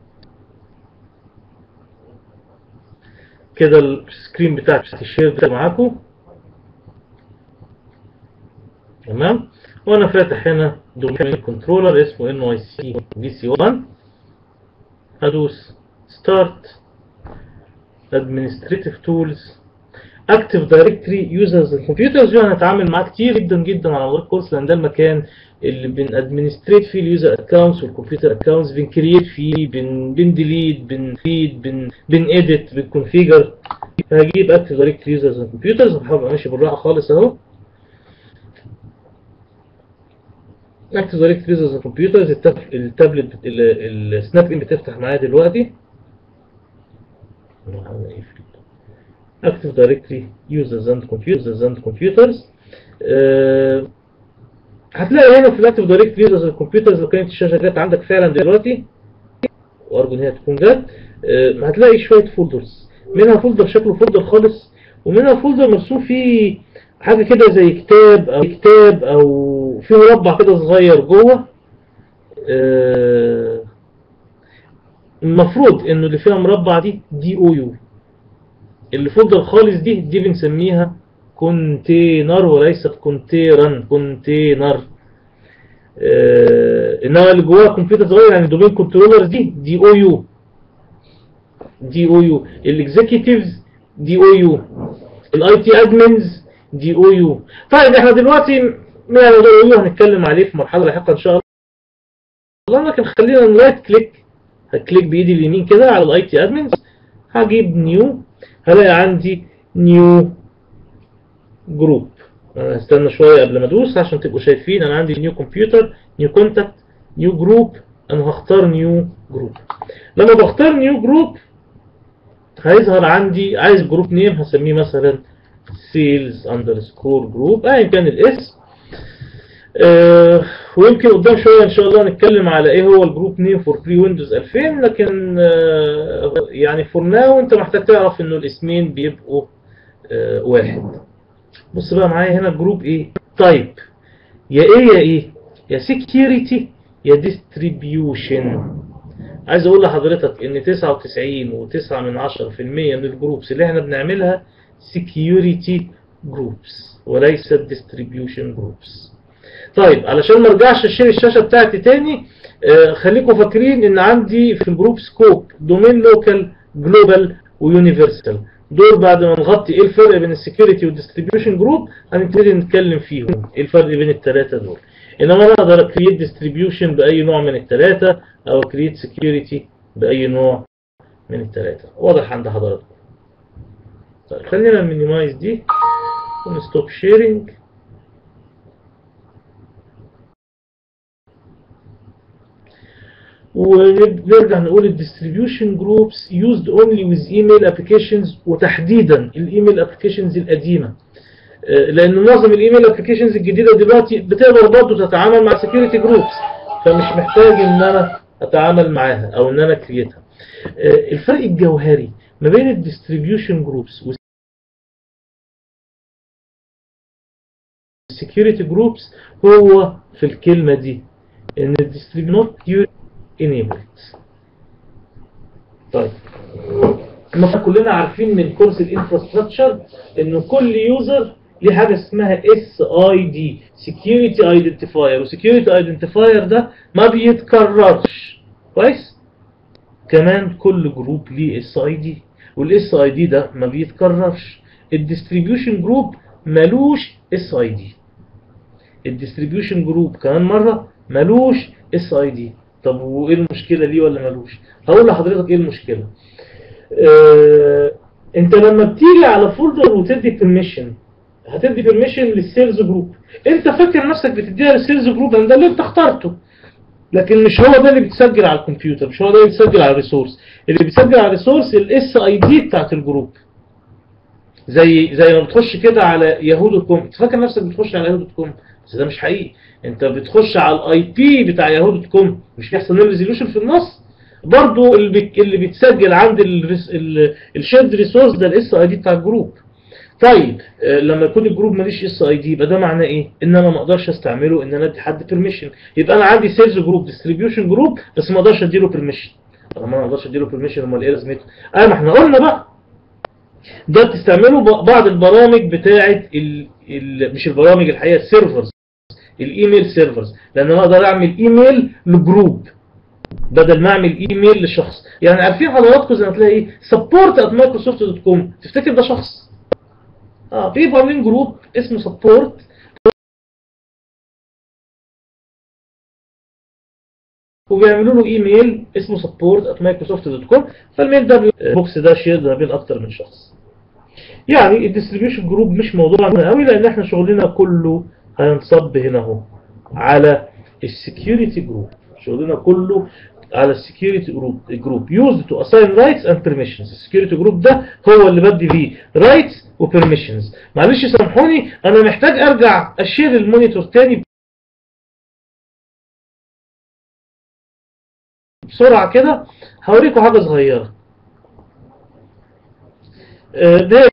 كده. السكرين بتاع الشير بتاع معاكم تمام. وانا فاتح هنا دومين كنترولر اسمه ان واي سي في سي واحد. هدوس ستارت ادمنستريتيف تولز. اكتف دايركتري يوزرز الكمبيوترز دي هنتعامل معاه كتير جدا جدا على مدار الكورس، لان ده المكان اللي بن ادمنستريت فيه اليوزر اكونتس والكمبيوتر اكونتس، بنكريت فيه، بن بنديليت، بنفيد، بن بن اديت، بنكونفيجر. هجيب اكتف دايركتري يوزرز الكمبيوترز، هحاول ماشي بالراحه خالص اهو. اكتف دايركتري يوزرز الكمبيوترز، التابلت السناب ان بتفتح معايا دلوقتي. Active Directory Users and Computers and Computers. أه هتلاقي هنا في الأكتف دايركتري Users and Computers، لو كانت الشاشة جت عندك فعلا دلوقتي، وأرجو إن هي تكون جت، أه هتلاقي شوية فولدرز، منها فولدر شكله فولدر خالص، ومنها فولدر مرسوم فيه حاجة كده زي كتاب أو كتاب أو في مربع كده صغير جوه. أه المفروض إنه اللي فيها مربع دي دي أو يو، اللي فولدر خالص دي دي بنسميها كونتينر وليست كونتيرن، كونتينر. آه انما اللي جواها كمبيوتر صغير يعني دومين كنترولرز دي دي او يو، دي او يو. الاكزيكتيفز دي او يو، الاي تي ادمنز دي او يو. طيب احنا دلوقتي من الموضوع او يو هنتكلم عليه في مرحله لاحقه ان شاء الله، لكن خلينا نرايت كليك، هكليك بايدي اليمين كده على الاي تي ادمنز، هجيب نيو، هلاقي عندي نيو جروب. انا هستنى شويه قبل ما ادوس عشان تبقوا شايفين. انا عندي نيو كمبيوتر، نيو كونتاكت، نيو جروب. انا هختار نيو جروب. لما بختار نيو جروب هيظهر عندي عايز جروب نيم، هسميه مثلا سيلز اندرسكور جروب ايا كان الاسم. أه ويمكن قدام شويه ان شاء الله نتكلم على ايه هو الجروب نيم فور بري ويندوز ألفين، لكن أه يعني فور ناو انت محتاج تعرف انه الاسمين بيبقوا أه واحد. بص بقى معايا هنا الجروب ايه؟ تايب يا ايه يا ايه؟ يا سكيورتي يا ديستريبيوشن. عايز اقول لحضرتك ان تسعة وتسعين وتسعة من عشرة في المية من الجروبس اللي احنا بنعملها سكيورتي جروبس وليست ديستريبيوشن جروبس. طيب علشان ما ارجعش اشيل الشاشه بتاعتي تاني، آه خليكم فاكرين ان عندي في الجروب سكوب دومين لوكال جلوبال ويونيفرسال. دول بعد ما نغطي ايه الفرق بين السكيورتي والديستريبيوشن جروب هنبتدي نتكلم فيهم ايه الفرق بين الثلاثه دول. انما انا اقدر اكريت ديستريبيوشن باي نوع من الثلاثه او اكريت سكيورتي باي نوع من الثلاثه. واضح عند حضراتكم؟ طيب خلينا نمينيمايز دي ونستوب شيرنج. ونرجع نقول الديستريبيوشن جروبس يوزد اونلي ويز ايميل ابلكيشنز، وتحديدا الايميل ابلكيشنز القديمه، لان معظم الايميل ابلكيشنز الجديده دلوقتي بتقدر برضه تتعامل مع سكيورتي جروبس، فمش محتاج ان انا اتعامل معاها او ان انا كريتها. الفرق الجوهري ما بين الديستريبيوشن جروبس والسكيورتي جروبس هو في الكلمه دي، ان الديستريبيوشن enabled. طيب احنا كلنا عارفين من كورس الانفراستراكشر انه كل يوزر ليه حاجه اسمها اس اي دي سكيورتي ايدنتيفاير، والسكيورتي ايدنتيفاير ده ما بيتكررش. كويس؟ كمان كل جروب ليه اس اي دي، والاس اي دي ده ما بيتكررش. الديستريبيوشن جروب مالوش اس اي دي، الديستريبيوشن جروب كمان مره مالوش اس اي دي. طب وايه المشكله ليه ولا مالوش؟ هقول لحضرتك ايه المشكله. اه انت لما بتيجي على فولدر وتدي بيرميشن، هتدي بيرميشن للسيلز جروب، انت فاكر نفسك بتديها للسيلز جروب لان ده اللي انت اخترته، لكن مش هو ده اللي بيتسجل على الكمبيوتر، مش هو ده اللي بيتسجل على الريسورس. اللي بيتسجل على الريسورس الاس اي دي بتاعت الجروب. زي زي ما بتخش كده على ياهو دوت كوم، انت فاكر نفسك بتخش على ياهو دوت كوم، بس ده مش حقيقي. انت بتخش على الاي بي بتاع ياهو دوت كوم، مش بيحصل له ريزولوشن في النص. برضو اللي اللي بيتسجل عند الشيرد ريسورس ده الاس اي دي بتاع الجروب. طيب لما يكون الجروب ماليش اس اي دي يبقى ده معناه ايه؟ ان انا ما اقدرش استعمله ان انا ادي حد بيرميشن. يبقى انا عندي سيلز جروب ديستريبيوشن جروب بس ما اقدرش اديله بيرميشن. طب ما انا ما اقدرش اديله بيرميشن، امال ايه لازمته؟ اه ما احنا قلنا بقى ده بتستعمله بعض البرامج بتاعه ال... ال... مش البرامج الحقيقه، السيرفرز، الايميل سيرفرز، لان انا اقدر اعمل ايميل لجروب بدل ما اعمل ايميل لشخص. يعني عارفين حضراتكم زي ما تلاقي ايه سبورت ات مايكروسوفت دوت كوم، تفتكر ده شخص؟ اه بيبقى من جروب اسمه سبورت، وبيعملوا له ايميل اسمه سبورت ات مايكروسوفت دوت كوم. فالميل ده البوكس ده شير ما بين اكتر من شخص. يعني الديستريبيوشن جروب مش موضوع مهم قوي، لان احنا شغلنا كله هينصب هنا اهو على السكيورتي جروب. شغلنا كله على السكيورتي جروب جروب used to assign rights and permissions. السكيورتي جروب ده هو اللي بدي فيه rights و permissions. معلش سامحوني انا محتاج ارجع اشير المونيتور تاني بسرعة كده، هوريكم حاجة صغيرة. ده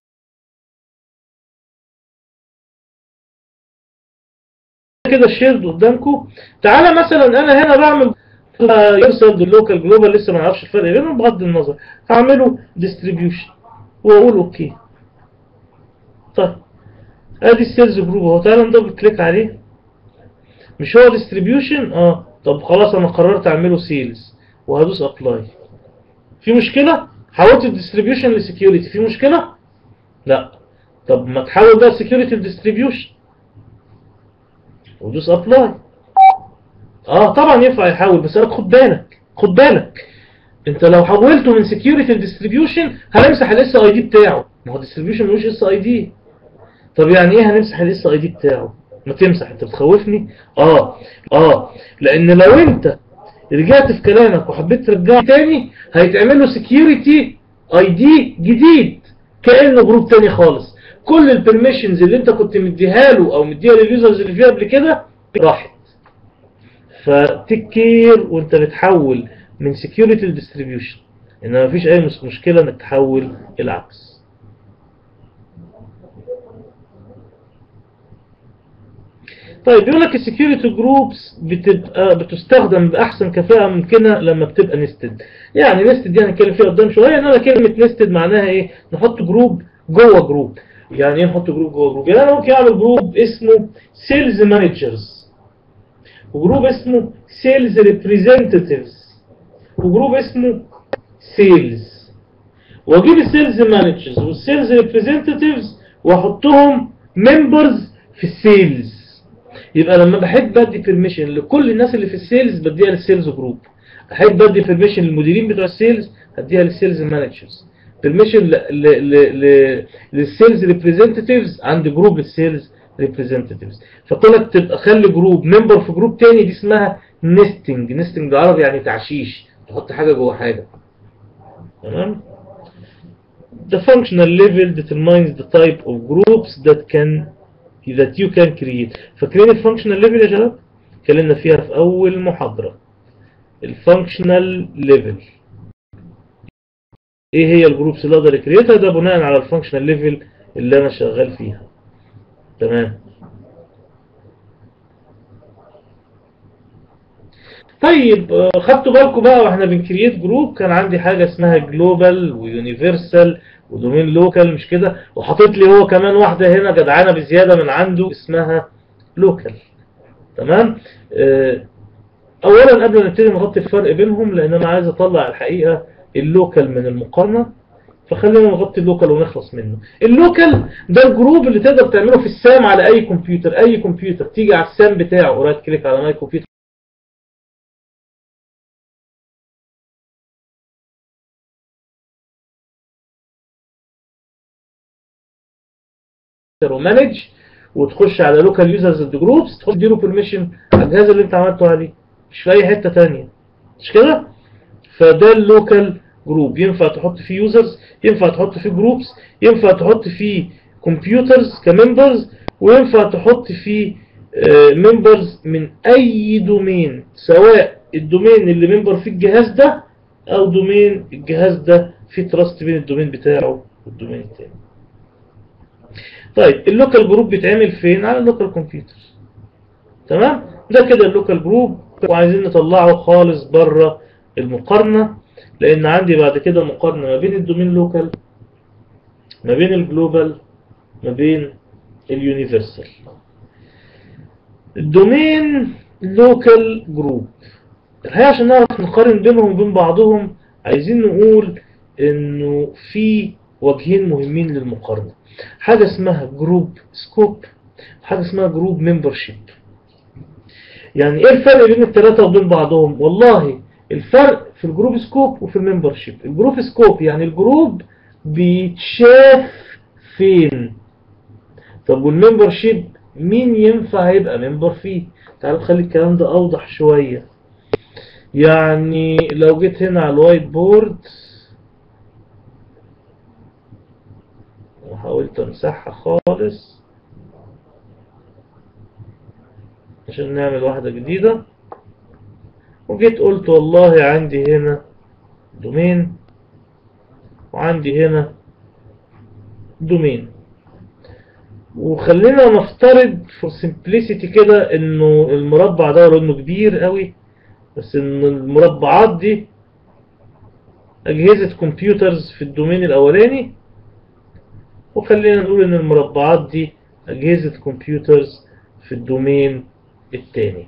كده الشيرد قدامكم. تعالى مثلا انا هنا بعمل يوصل اللوكال جلوبال، لسه ما اعرفش الفرق بينهم بغض النظر، هعمله ديستريبيوشن واقول اوكي. طيب ادي السيلز جروب اهو، تعالى ندبل كليك عليه. مش هو ديستريبيوشن؟ اه طب خلاص انا قررت اعمله سيلز وهدوس ابلاي. في مشكله؟ حولت الديستريبيوشن لسكيورتي، في مشكله؟ لا. طب ما تحول بقى سكيورتي لديستريبيوشن ودوس ابلاي. اه طبعا ينفع يحول، بس انا خد بالك خد بالك انت لو حولته من سكيورتي لديستريبيوشن هنمسح الاس اي دي بتاعه. ما هو ديستريبيوشن ملوش اس اي دي. طب يعني ايه هنمسح الاس اي دي بتاعه؟ ما تمسح، انت بتخوفني. اه اه لان لو انت رجعت في كلامك وحبيت ترجعه تاني هيتعمل له سكيورتي اي دي جديد كانه جروب تاني خالص. كل البرميشنز اللي انت كنت مديها له او مديها لليوزرز اللي فيها قبل كده راحت. فتكير وانت بتحول من سكيورتي لديستريبيوشن، ان مفيش اي مشكله انك تحول العكس. طيب بيقول لك السكيورتي جروبس بتبقى بتستخدم باحسن كفاءه ممكنه لما بتبقى نستد. يعني نستد دي هنتكلم فيها قدام شويه. انما كلمه نستد معناها ايه؟ نحط جروب جوه جروب. يعني ايه نحط جروب جوه جروب؟ يعني انا ممكن اعمل جروب اسمه سيلز مانجرز، وجروب اسمه سيلز ريبريزنتيفز، وجروب اسمه سيلز، واجيب السيلز مانجرز والسيلز ريبريزنتيفز واحطهم ممبرز في السيلز. يبقى لما بحب بدي بيرميشن لكل الناس اللي في السيلز بديها للسيلز جروب. احب بدي بيرميشن للمديرين بتوع السيلز هديها للسيلز مانجرز. بيرميشن للسيلز ريبريزنتيفز عند جروب السيلز ريبريزنتيفز. فكونك تبقى خلي جروب ممبر في جروب تاني دي اسمها نستنج. نستنج بالعربي يعني تعشيش، تحط حاجه جوه حاجه. تمام. The functional level determines the type of groups that can that you can create. فاكرين الفانكشنال ليفل يا شباب؟ اتكلمنا فيها في اول محاضره. الفانكشنال ليفل ايه هي الجروبس اللي اقدر اكريتها؟ ده بناء على الفانكشنال ليفل اللي انا شغال فيها. تمام. طيب خدتوا بالكم بقى واحنا بنكريت جروب كان عندي حاجه اسمها جلوبال ويونيفرسال ودومين لوكال، مش كده؟ وحطيت لي هو كمان واحده هنا جدعانه بزياده من عنده اسمها لوكال. تمام. اولا قبل ما نبتدي نغطي الفرق بينهم، لان انا عايز اطلع الحقيقه اللوكال من المقارنه، فخلينا نغطي اللوكال ونخلص منه. اللوكال ده الجروب اللي تقدر تعمله في السام على اي كمبيوتر. اي كمبيوتر تيجي على السام بتاعه رايت كليك على ماي كمبيوتر ومانج وتخش على لوكال يوزرز اند جروبس، تديله بيرميشن على الجهاز اللي انت عملته عليه، مش في اي حته ثانيه، مش كده؟ فده اللوكال جروب. ينفع تحط فيه يوزرز، ينفع تحط فيه جروبس، ينفع تحط فيه كمبيوترز كممبرز، وينفع تحط فيه ممبرز من اي دومين، سواء الدومين اللي ممبر فيه الجهاز ده او دومين الجهاز ده فيه تراست بين الدومين بتاعه والدومين الثاني. طيب اللوكال جروب بيتعمل فين؟ على اللوكال كمبيوتر. تمام. ده كده اللوكال جروب، وعايزين نطلعه خالص بره المقارنه، لان عندي بعد كده مقارنه ما بين الدومين لوكال، ما بين الجلوبال، ما بين اليونيفرسال. الدومين لوكال جروب الحقيقه عشان نعرف نقارن بينهم وبين بعضهم عايزين نقول انه في وجهين مهمين للمقارنة، حاجة اسمها جروب سكوب وحاجة اسمها جروب ممبرشيب. يعني ايه الفرق بين الثلاثة وبين بعضهم؟ والله الفرق في الجروب سكوب وفي الممبرشيب. الجروب سكوب يعني الجروب بيتشاف فين. طب والممبرشيب مين ينفع يبقى ممبر فيه؟ تعالوا نخلي الكلام ده اوضح شوية. يعني لو جيت هنا على الوايت بورد وحاولت امسحها خالص عشان نعمل واحدة جديدة، وجيت قلت والله عندي هنا دومين وعندي هنا دومين، وخلينا نفترض for simplicity كده انه المربع ده ولو انه كبير قوي بس ان المربعات دي اجهزة كمبيوترز في الدومين الاولاني، وخلينا نقول ان المربعات دي اجهزة كمبيوترز في الدومين الثاني.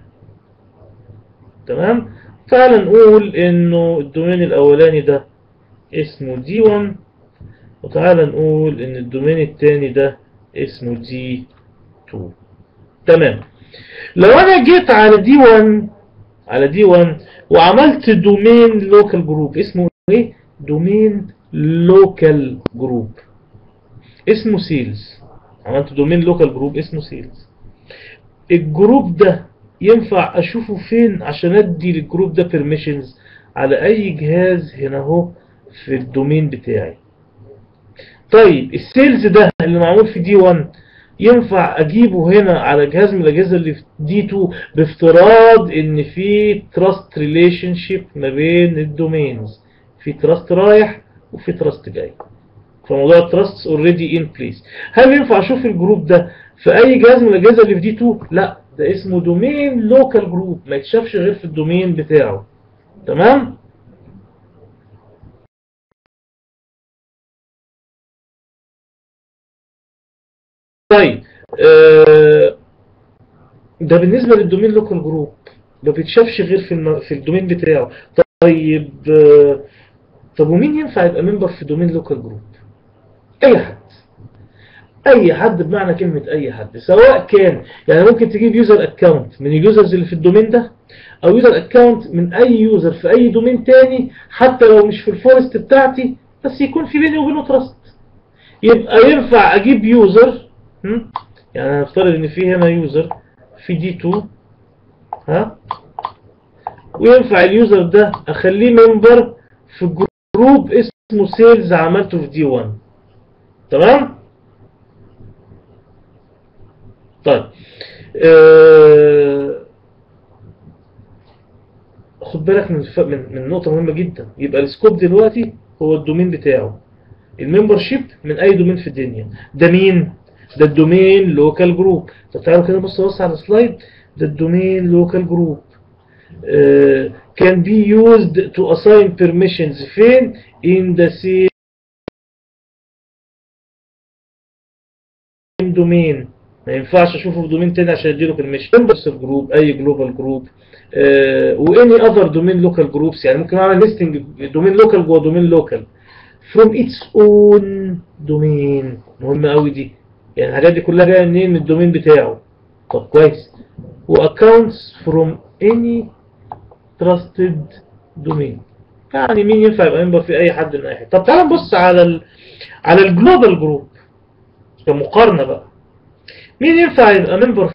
تمام؟ تعال نقول انه الدومين الاولاني ده اسمه دي واحد، وتعال نقول ان الدومين الثاني ده اسمه دي اتنين. تمام. لو انا جيت على دي واحد على دي واحد وعملت دومين لوكال جروب، اسمه ايه؟ دومين لوكال جروب اسمه سيلز. عملت دومين لوكال جروب اسمه سيلز. الجروب ده ينفع اشوفه فين عشان ادي للجروب ده بيرميشنز؟ على اي جهاز هنا اهو في الدومين بتاعي. طيب السيلز ده اللي معمول في دي واحد ينفع اجيبه هنا على جهاز من الاجهزه اللي في دي اتنين بافتراض ان في تراست ريليشن شيب ما بين الدومينز، في تراست رايح وفي تراست جاي، فموضوع التراست اوريدي ان بليس. هل ينفع اشوف الجروب ده في اي جهاز من الاجهزه اللي في دي اتنين؟ لا، ده اسمه دومين لوكال جروب، ما يتشافش غير في الدومين بتاعه. تمام؟ طيب آه ده بالنسبه للدومين لوكال جروب، ما بيتشافش غير في الم... في الدومين بتاعه. طيب آه طب ومين ينفع يبقى ممبر في دومين لوكال جروب؟ اي حد. اي حد بمعنى كلمة اي حد، سواء كان يعني ممكن تجيب يوزر اكاونت من اليوزرز اللي في الدومين ده، او يوزر اكاونت من اي يوزر في اي دومين تاني حتى لو مش في الفورست بتاعتي، بس يكون في بيني وبينه تراست. يبقى ينفع اجيب يوزر، يعني انا افترض ان في هنا يوزر في دي اتنين، ها، وينفع اليوزر ده اخليه ممبر في جروب اسمه سيلز عملته في دي واحد. تمام؟ طيب آه خد بالك من من من نقطة مهمة جدا. يبقى السكوب دلوقتي هو الدومين بتاعه، الممبرشيب من اي دومين في الدنيا. ده مين؟ ده الدومين لوكال جروب. طب تعالوا كده بص بص على السلايد. ده الدومين لوكال جروب uh, can be used to assign permissions فين؟ in the same domain. ما ينفعش اشوفه في دومين تاني عشان اديله permission. members جروب، اي جلوبال جروب، واني اذر دومين لوكال جروبس. يعني ممكن اعمل ليستنج دومين لوكال جوه دومين لوكال from its own domain. مهمة قوي دي، يعني الحاجات دي كلها جايه منين؟ من الدومين بتاعه. طب كويس. وaccounts from any trusted domain. يعني مين ينفع يبقى ممبر في اي حد من اي حد. طب تعالى نبص على ال على الجلوبال جروب كمقارنه بقى. مين ينفع يبقى ممبر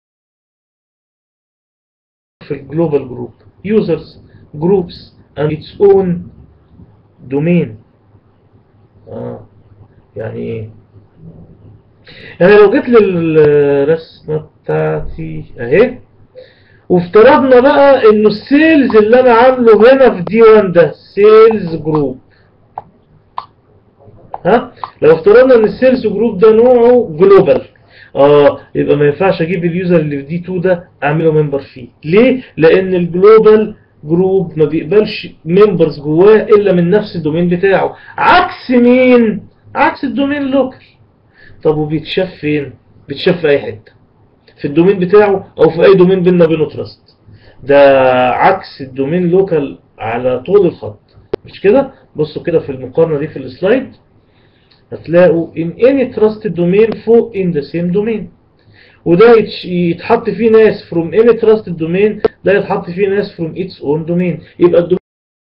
في الجلوبال جروب؟ users groups and its own domain. اه يعني ايه؟ يعني لو جيت للرسمه بتاعتي اهي، وافترضنا بقى انه السيلز اللي انا عامله هنا في دي واحد ده سيلز جروب، ها، لو افترضنا ان السيلز جروب ده نوعه جلوبال، اه يبقى ما ينفعش اجيب اليوزر اللي في دي اتنين ده اعمله ممبر فيه. ليه؟ لان الجلوبال جروب ما بيقبلش ممبرز جواه الا من نفس الدومين بتاعه، عكس مين؟ عكس الدومين لوكال. طب وبيتشاف فين؟ بيتشاف في اي حته في الدومين بتاعه او في اي دومين بيننا وبينه تراست. ده عكس الدومين لوكال على طول الخط، مش كده؟ بصوا كده في المقارنه دي في السلايد. هتلاقوا in any trusted domain فوق in the same domain، وده يتحط فيه ناس from any trusted domain، ده يتحط فيه ناس from its own domain. يبقى الدومين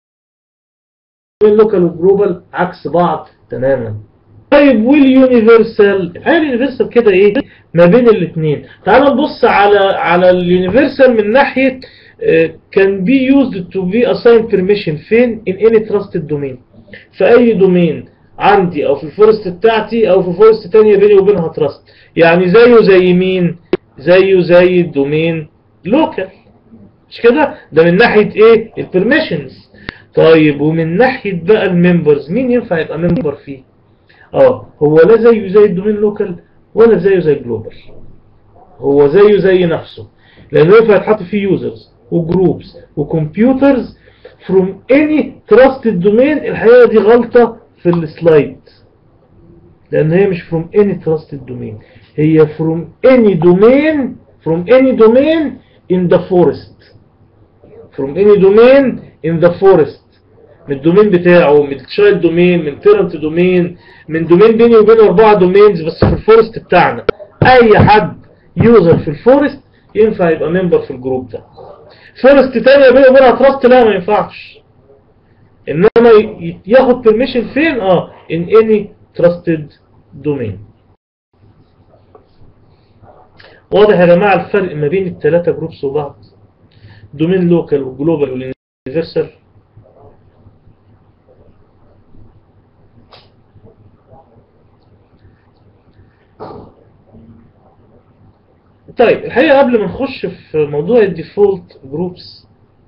لوكال وجلوبال عكس بعض تماما. طيب واليونيفرسال، الحقيقه اليونيفرسال كده ايه ما بين الاثنين. تعال نبص على على اليونيفرسال من ناحيه كان بي يوزد تو بي اساين بيرميشن فين؟ ان اني تراستد دومين، في اي دومين عندي او في الفورست بتاعتي او في فورست ثانيه بيني وبينها تراست. يعني زيه زي مين؟ زيه زي الدومين لوكال، مش كده؟ ده من ناحيه ايه؟ البيرميشنز. طيب ومن ناحيه بقى الممبرز، مين ينفع يبقى ممبر فيه؟ اه هو لا زيه زي الدومين لوكال ولا زيه زي الجلوبال، هو زيه زي نفسه، لانه ينفع يتحط فيه يوزرز وجروبس وكمبيوترز from any trusted domain. الحقيقه دي غلطه في السلايد، لان هي مش from any trusted domain، هي from any domain from any domain in the forest from any domain in the forest من الدومين بتاعه، من التشايلد دومين، من بيرنت دومين، من دومين بيني وبينه اربعه دومينز بس في الفورست بتاعنا. اي حد يوزر في الفورست ينفع يبقى ممبر في الجروب ده. فورست تانية بيني وبينها تراست لا ما ينفعش، انما ياخد بيرميشن فين؟ اه in any trusted domain. واضح يا جماعه الفرق ما بين الثلاثه جروبس وبعض؟ دومين لوكال وجلوبال واليونيفرسال. طيب الحقيقة قبل ما نخش في موضوع الديفولت جروبس،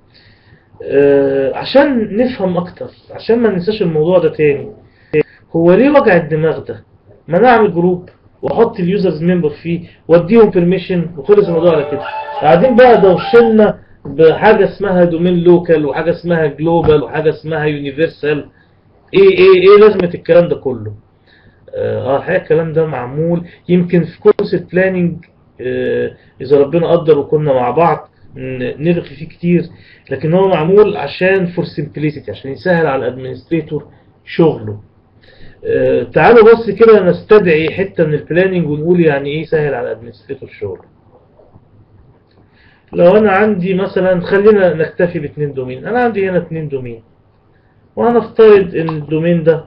آه عشان نفهم اكتر، عشان ما ننساش الموضوع ده تاني، هو ليه وجع الدماغ ده؟ ما نعمل جروب واحط اليوزرز ممبر فيه واديهم بيرميشن وخلص الموضوع على كده. قاعدين بقى دوشنا بحاجة اسمها دومين لوكال وحاجة اسمها جلوبال وحاجة اسمها يونيفرسال. ايه ايه ايه لازمة الكلام ده كله؟ اه الحقيقة الكلام ده معمول يمكن في كورس البلاننج، إذا ربنا قدر وكنا مع بعض نرغي فيه كتير، لكن هو معمول عشان فور سمبليسيتي، عشان يسهل على الادمنستريتور شغله. أه تعالوا بس كده نستدعي حتة من البلاننج ونقول يعني ايه يسهل على الادمنستريتور شغله. لو انا عندي مثلا، خلينا نكتفي باثنين دومين، انا عندي هنا اثنين دومين، وهنفترض ان الدومين ده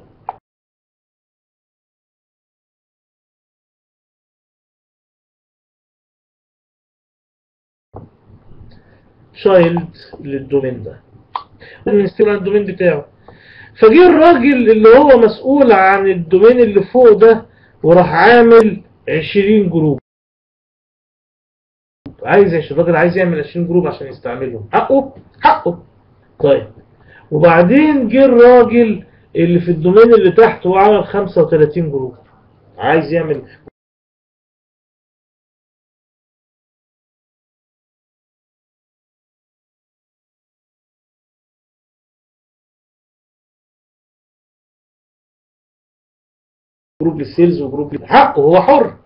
شايلد للدومين ده، نستيل عن الدومين بتاعه. فجه الراجل اللي هو مسؤول عن الدومين اللي فوق ده وراح عامل عشرين جروب. عايز عشرين، الراجل عايز يعمل عشرين جروب عشان يستعملهم، حقه حقه. طيب وبعدين جه الراجل اللي في الدومين اللي تحته وعمل خمسة وثلاثين جروب، عايز يعمل جروب للسيلز وجروب لل... حقه، هو حر.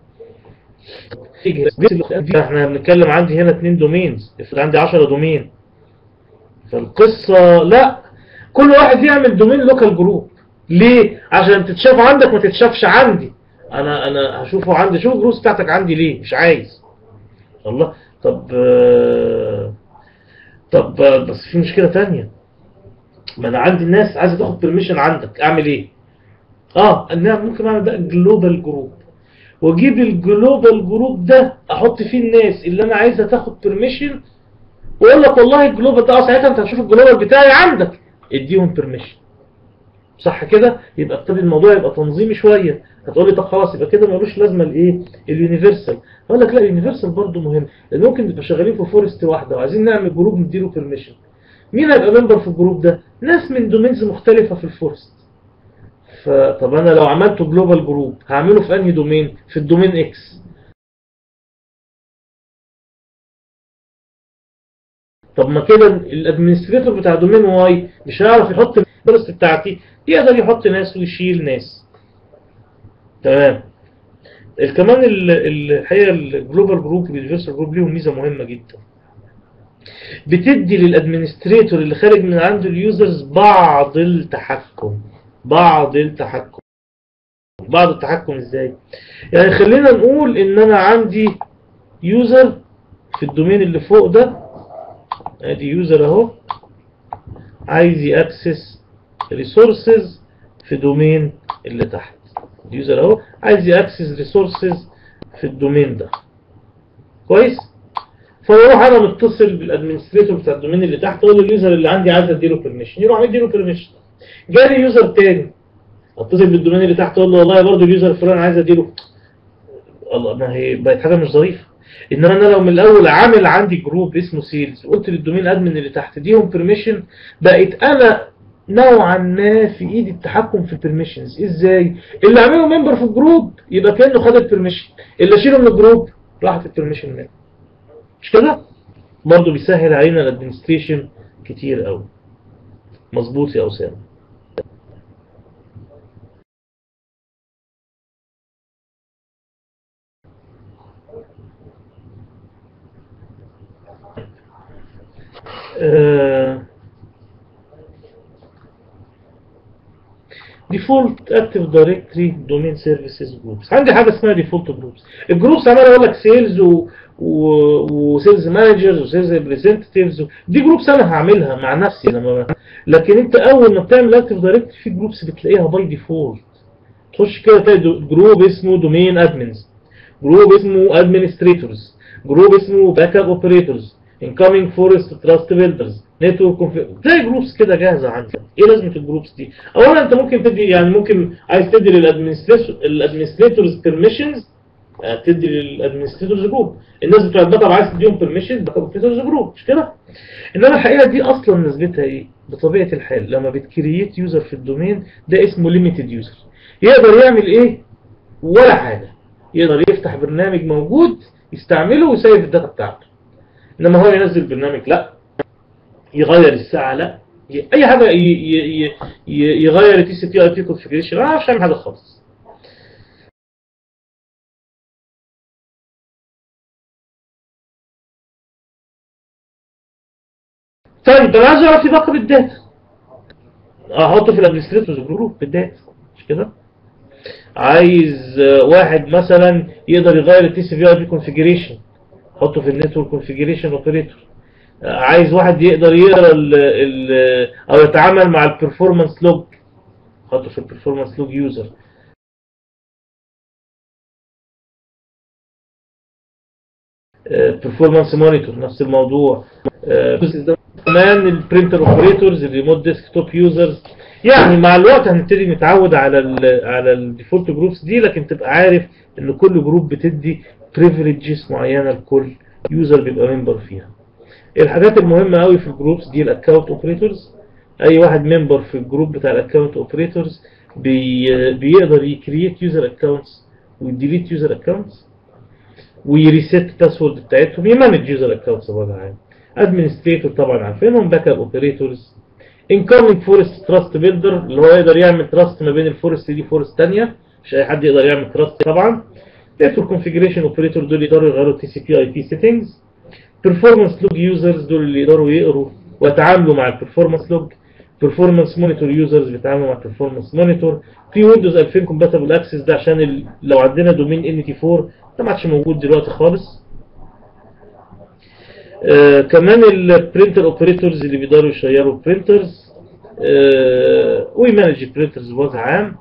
احنا بنتكلم عندي هنا اثنين دومينز، افرض عندي عشرة دومين، فالقصة لا، كل واحد يعمل دومين لوكال جروب. ليه؟ عشان تتشاف عندك ما تتشافش عندي. انا انا هشوفه عندي، شوف الجروبس بتاعتك عندي ليه؟ مش عايز. الله. طب طب بس في مشكلة تانية، ما انا عندي الناس عايزة تاخد بيرميشن عندك، اعمل ايه؟ اه انا ممكن اعمل بقى جلوبال جروب، واجيب الجلوبال جروب ده احط فيه الناس اللي انا عايزها تاخد بيرميشن، واقول لك والله الجلوبال ده ساعتها انت هتشوف الجلوبال بتاعي عندك، اديهم بيرميشن. صح كده؟ يبقى ابتدي الموضوع يبقى تنظيمي شويه. هتقول لي طب خلاص يبقى كده ملوش لازمه الايه؟ اليونيفرسال. هقول لك لا، اليونيفرسال برضه مهم، لان ممكن نبقى شغالين في فورست واحده وعايزين نعمل جروب نديله بيرميشن. مين هيبقى ممبر في الجروب ده؟ ناس من دومينز مختلفه في الفورست. فطب انا لو عملته جلوبال جروب هعمله في انهي دومين؟ في الدومين اكس. طب ما كده الادمنستريتور بتاع دومين واي مش هيعرف يحط الفورست بتاعتي، يقدر يحط ناس ويشيل ناس. تمام. كمان الحقيقه الجلوبال جروب واليونيفرسال جروب ليهم ميزه مهمه جدا، بتدي للادمنستريتور اللي خارج من عنده اليوزرز بعض التحكم، بعض التحكم. بعض التحكم ازاي؟ يعني خلينا نقول ان انا عندي يوزر في الدومين اللي فوق ده، ادي يوزر اهو عايز يأكسس ريسورسز في دومين اللي تحت. اليوزر اهو عايز يأكسس ريسورسز في الدومين ده، كويس؟ فاروح انا متصل بالادمنستريتور بتاع الدومين اللي تحت، اقول له اليوزر اللي عندي عايز اديله بيرميشن، يروح مديله بيرميشن. جالي يوزر تاني، اتصل بالدومين اللي تحت اقول له والله برضه اليوزر الفلاني عايز اديله. الله، ما هي بقت حاجه مش ظريفه. انما انا لو من الاول عامل عندي جروب اسمه سيلز وقلت للدومين ادمن اللي تحت ديهم بيرميشن، بقيت انا نوعا ما في ايدي التحكم في البيرميشنز. ازاي؟ اللي اعمله ممبر في الجروب يبقى كانه خد البيرميشن، اللي اشيله من الجروب راحت البيرميشن منه. مش كده؟ برضه بيسهل علينا الادمنستريشن كتير قوي. مظبوط يا اسامه؟ ديفولت اكتف دايركتري دومين سيرفيسز جروبس. عندي حاجه اسمها ديفولت جروبس. الجروبس عمال اقول لك سيلز و وسيلز مانجرز وسيلز ريبريزنتيفز، دي جروبس انا هعملها مع نفسي لما، لكن انت اول ما بتعمل اكتف دايركتري في جروبس بتلاقيها باي ديفولت. تخش كده تلاقي جروب اسمه دومين ادمنز، جروب اسمه ادمنستريتورز، جروب اسمه باك اب اوبريتورز، انكامينج فورست تراست بيلدرز، نتورك كونفيج، تلاقي جروبس كده جاهزه عندك. ايه لازمه الجروبس دي؟ اولا انت ممكن تدي، يعني ممكن عايز تدي للادمنستريتورز بيرميشنز، تدي للادمنستريتورز جروب. الناس بتوع الباك اب عايز تديهم بيرميشن باك اب اوبريتورز جروب، مش كده؟ انما الحقيقه دي اصلا نسبتها ايه؟ بطبيعه الحال لما بتكريت يوزر في الدومين ده اسمه ليميتد يوزر، يقدر يعمل ايه؟ ولا حاجه. يقدر يفتح برنامج موجود يستعمله ويسيف الداتا بتاعته. انما هو ينزل برنامج لا، يغير الساعه لا، اي حاجه يغير التي سي بي اي بي كونفيجريشن، ما اعرفش اعمل حاجه خالص. طيب انا عايز اعرف يبقى الداتا، احطه في الادمنستريتورز جروب بالداتا، مش كده؟ عايز واحد مثلا يقدر يغير التي سي بي اي بي كونفيجريشن، احطه في النتورك كونفيجريشن اوبريتور. عايز واحد يقدر يقرا ال ال او يتعامل مع البرفورمانس لوج، احطه في البرفورمانس لوج يوزر. برفورمانس مونيتور نفس الموضوع. كمان البرينتر اوبريتورز، الريموت ديسكتوب يوزرز. يعني مع الوقت هنبتدي نتعود على ال على الديفولت جروبس دي، لكن تبقى عارف ان كل جروب بتدي بريفليجز معينه لكل يوزر بيبقى ممبر فيها. الحاجات المهمه قوي في الجروبس دي الاكونت اوبريتورز. اي واحد ممبر في الجروب بتاع الاكونت اوبريتورز بي بيقدر يكريت يوزر اكونتس ويديليت يوزر اكونتس ويريسيت الباسورد بتاعتهم، يمانج يوزر اكونتس بوجه عام. ادمنستريتور طبعا عارفينهم، باك اب اوبريتورز، انكامينج فورست تراست بيلدر اللي هو يقدر يعمل تراست ما بين الفورست دي فورست ثانيه، مش اي حد يقدر يعمل تراست طبعا. نتورك كونفيجريشن اوبريتور دول يقدروا يغيروا تي سي بي اي بي سيتنجز. بيرفورمانس لوج يوزرز دول اللي يقدروا يقروا ويتعاملوا مع البرفورمانس لوج. بيرفورمانس مونيتور يوزرز بيتعاملوا مع البرفورمانس مونيتور. في ويندوز ألفين كومباتبل اكسس ده عشان ال... لو عندنا دومين ان تي أربعة ده ما عادش موجود دلوقتي خالص. آه كمان البرينتر اوبريتورز اللي بيقدروا يشيروا برينترز آه ويمانج برينترز بوجه عام.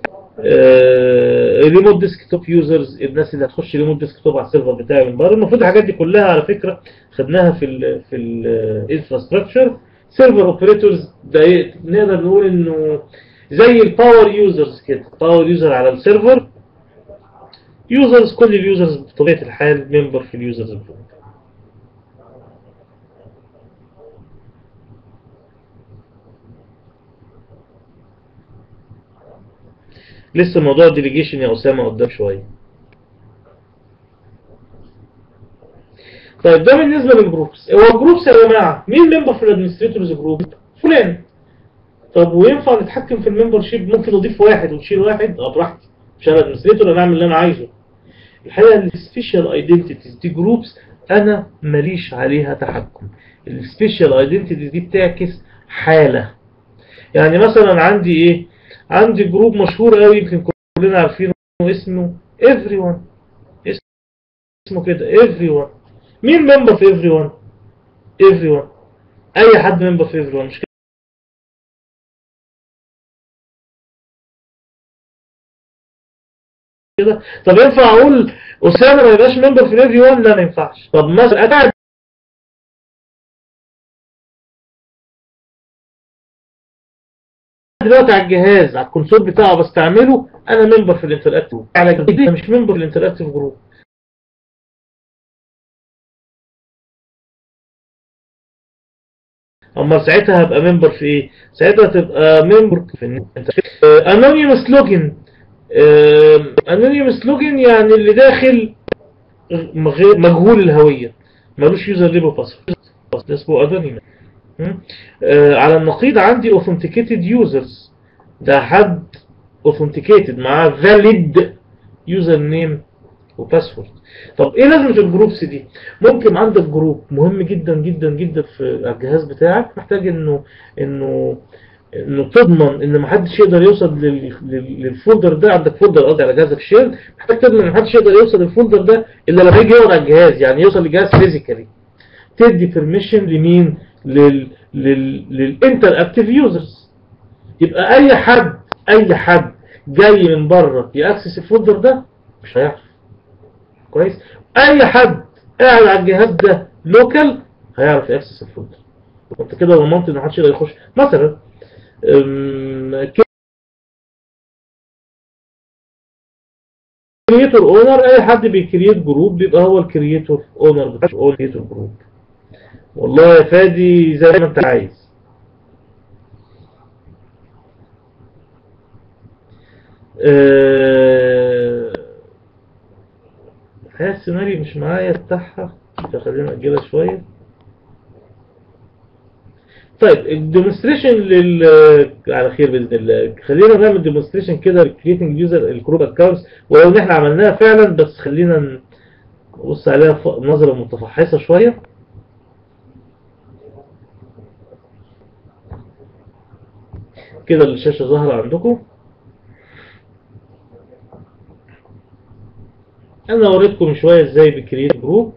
ريموت ديسكتوب يوزرز، الناس اللي هتخش ريموت ديسكتوب على السيرفر بتاعي من بره. المفروض الحاجات دي كلها على فكره خدناها في ال في الانفراستراكشر. سيرفر اوبريتورز ده نقدر نقول انه زي الباور يوزرز كده، باور يوزر على السيرفر. يوزرز كل اليوزرز بطبيعه الحال ممبر في اليوزرز جروب. لسه موضوع الديليجيشن يا اسامه قدام شويه. طيب ده بالنسبه للجروبس. هو الجروبس يا جماعه مين ممبر في الادمنستريتورز جروب؟ فلان. طب وينفع نتحكم في الممبر شيب؟ ممكن اضيف واحد وتشيل واحد؟ اه براحتي، مش انا ادمنستريتور انا اعمل اللي انا عايزه. الحقيقه السبيشال ايدنتيتيز دي جروبس انا ماليش عليها تحكم. السبيشال ايدنتيتيز دي بتعكس حاله. يعني مثلا عندي ايه؟ عندي جروب مشهور قوي يمكن كلنا عارفينه اسمه everyone، اسمه كده everyone. مين ممبر في everyone؟ everyone اي حد ممبر في everyone، مش كده؟ طب ينفع اقول اسامه ما يبقاش ممبر في everyone؟ لا ما ينفعش. طب مثلا قاعد دلوقتي على الجهاز على الكونسول بتاعه بستعمله، انا ممبر في الانتراكتيف على جديد، مش ممبر في الانتراكتيف جروب. اما ساعتها هبقى ممبر في ايه؟ ساعتها تبقى ممبر في انونيمس لوجن. انونيمس لوجن يعني اللي داخل غير مجهول الهويه، ملوش يوزر ليبل باسورد، ده اسمه انونيمس. على النقيض عندي authenticated users، ده حد authenticated معاه valid يوزر نيم وباسورد. طب ايه لازمه الجروبس دي؟ ممكن عندك جروب مهم جدا جدا جدا في الجهاز بتاعك، محتاج انه انه انه تضمن ان محدش يقدر يوصل لل- لل- للفولدر ده. عندك فولدر قصدي على جهازك شيل، محتاج تضمن ان محدش يقدر يوصل للفولدر ده الا لما يجي يقعد على الجهاز، يعني يوصل للجهاز فيزيكالي. تدي بيرميشن لمين؟ لل لل للانتر اكتيف يوزرز. يبقى اي حد اي حد جاي من بره ياكسس الفولدر ده مش هيعرف. كويس. اي حد قاعد على الجهاز ده لوكال هيعرف ياكسس الفولدر. انت كده ضمنت ان محدش يقدر يخش. مثلا كرييتور اونر، اي حد بيكريت جروب بيبقى هو الكرييتور اونر بتاع الكرييتور جروب. والله يا فادي زي ما انت عايز. أه... الحقيقة السيناريو مش معايا بتاعها، فخلينا نأجلها شوية. طيب الديمونستريشن لل على خير باذن الله. خلينا نعمل ديمونستريشن كده للكريتنج يوزر الجروب اكونتس، ولو ان احنا عملناها فعلا، بس خلينا نبص عليها ف- نظره متفحصه شويه. كده الشاشه ظاهره عندكم. انا وريتكم من شويه ازاي بكريت جروب.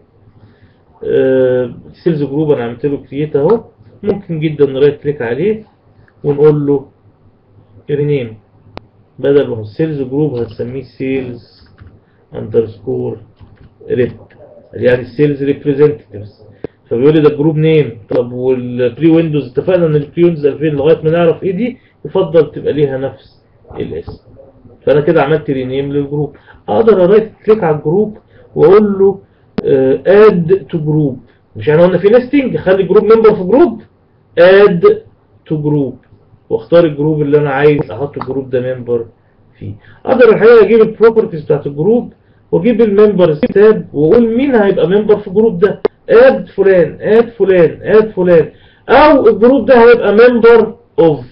سيلز جروب انا عملت له كريت اهو. ممكن جدا نرايت كليك عليه ونقول له رينيم، بدل ما هو سيلز جروب هنسميه سيلز اندرسكور ريب، يعني السيلز ريبريزنتيفز. فبيقول لي ده جروب نيم. طب والبري ويندوز اتفقنا ان البري ويندوز ألفين لغايه ما نعرف ايه دي يفضل تبقى ليها نفس الاسم. فانا كده عملت رينيم للجروب. اقدر ارايت كليك على الجروب واقول له اد تو جروب. مش يعني قلنا في ليستنج، خلي جروب ممبر في جروب، اد تو جروب، واختار الجروب اللي انا عايز احط الجروب ده ممبر فيه. اقدر الحقيقه اجيب البروبرتيز بتاعت الجروب واجيب الممبرز تاب واقول مين هيبقى ممبر في الجروب ده، اد فلان اد فلان اد فلان، او الجروب ده هيبقى ممبر اوف.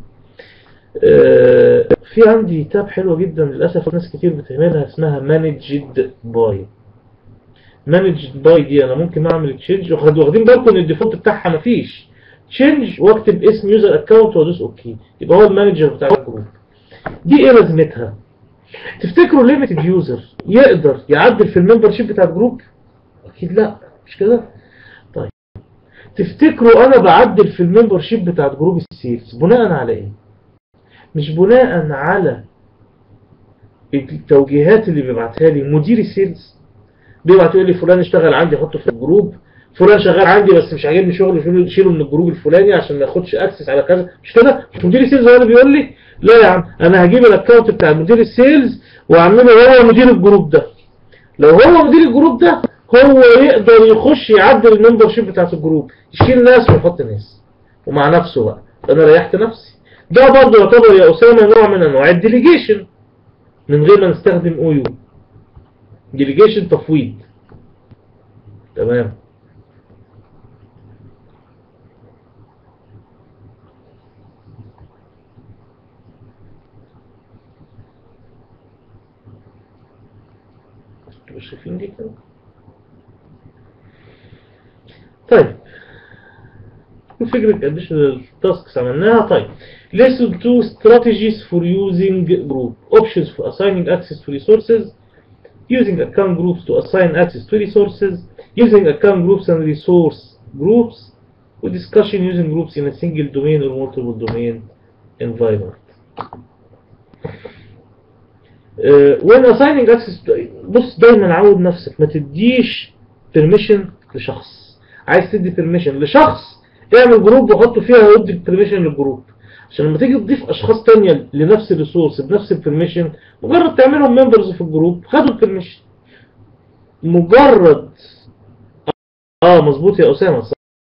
في عندي تاب حلوه جدا للاسف ناس كتير بتعملها اسمها مانجد باي. مانجد باي دي انا ممكن اعمل تشينج، واخدين بالكم ان الديفولت بتاعها مفيش تشينج، واكتب اسم يوزر اكونت وادوس اوكي، يبقى هو المانجر بتاع الجروب. دي ايه لازمتها؟ تفتكروا ليميتد يوزر يقدر يعدل في الممبر شيب بتاع الجروب؟ اكيد لا، مش كده؟ طيب تفتكروا انا بعدل في الممبر شيب بتاع جروب السيلز بناء على ايه؟ مش بناء على التوجيهات اللي بيبعتها لي مدير السيلز. بيبعت يقول لي فلان اشتغل عندي حطه في الجروب، فلان شغال عندي بس مش عاجبني شغله شيله من الجروب الفلاني عشان ما ياخدش اكسس على كذا. مش كده؟ مش مدير السيلز هو اللي بيقول لي؟ لا يا عم، انا هجيب الاكونت بتاع مدير السيلز واعمله هو مدير الجروب ده. لو هو مدير الجروب ده هو يقدر يخش يعدل الممبر شيب بتاعت الجروب، يشيل ناس ويحط ناس ومع نفسه بقى. انا ريحت نفسي. ده برضه يعتبر يا اسامه نوع من انواع الديليجيشن من غير ما نستخدم او يو. ديليجيشن تفويض. تمام. انتوا شايفين دي كده؟ طيب configuring additional tasks عملناها. طيب lesson two strategies for using group options for assigning access to resources, using account groups to assign access to resources, using account groups and resource groups, with discussion using groups in a single domain or multiple domain environment. Uh, when assigning access to, بص دايما عود نفسك ما تديش permission لشخص. عايز تدي permission لشخص اعمل جروب وحط فيها وادي permission للجروب، عشان لما تيجي تضيف اشخاص تانية لنفس الريسورس بنفس البرميشن مجرد تعملهم ممبرز في الجروب خدوا البرميشن. مجرد اه مظبوط يا اسامه،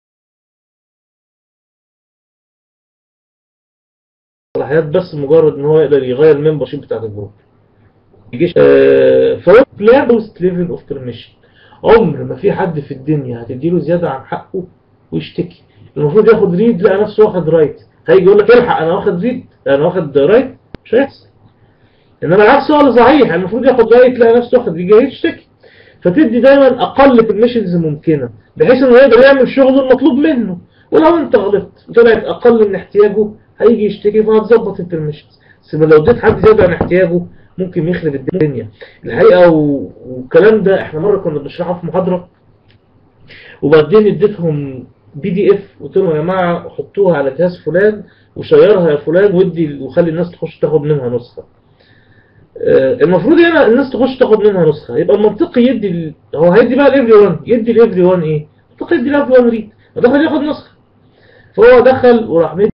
صلاحيات بس مجرد ان هو يقدر يغير الممبر شيب بتاعت الجروب. يجيش فهو بلاست ليفل اوف بيرميشن. عمر ما في حد في الدنيا هتديله زياده عن حقه ويشتكي. المفروض ياخد ريد لقى نفسه واخد رايت، هيجي يقول لك الحق انا واخد ريد انا واخد رايت، مش هيحصل. انما العكس هو اللي صحيح، المفروض ياخد رايت لقى نفسه واخد ريد يشتكي. فتدي دايما اقل بيرميشنز ممكنه بحيث انه يقدر يعمل شغله المطلوب منه، ولو انت غلطت وطلعت اقل من احتياجه هيجي يشتكي فهتظبط البيرميشنز. بس لو اديت حد زياده عن احتياجه ممكن يخرب الدنيا الحقيقه. والكلام ده احنا مره كنا بنشرحه في محاضره، وبعدين اديتهم بي دي اف قلت لهم يا جماعه حطوها على جهاز فلان وشيرها يا فلان ودي وخلي الناس تخش تاخد منها نسخه. المفروض هنا الناس تخش تاخد منها نسخه، يبقى المنطقي يدي ال... هو هيدي بقى الافري وان، يدي الافري وان ايه؟ المنطقي يدي الافري وان ريد، دخل ياخد نسخه. فهو دخل وراح مدي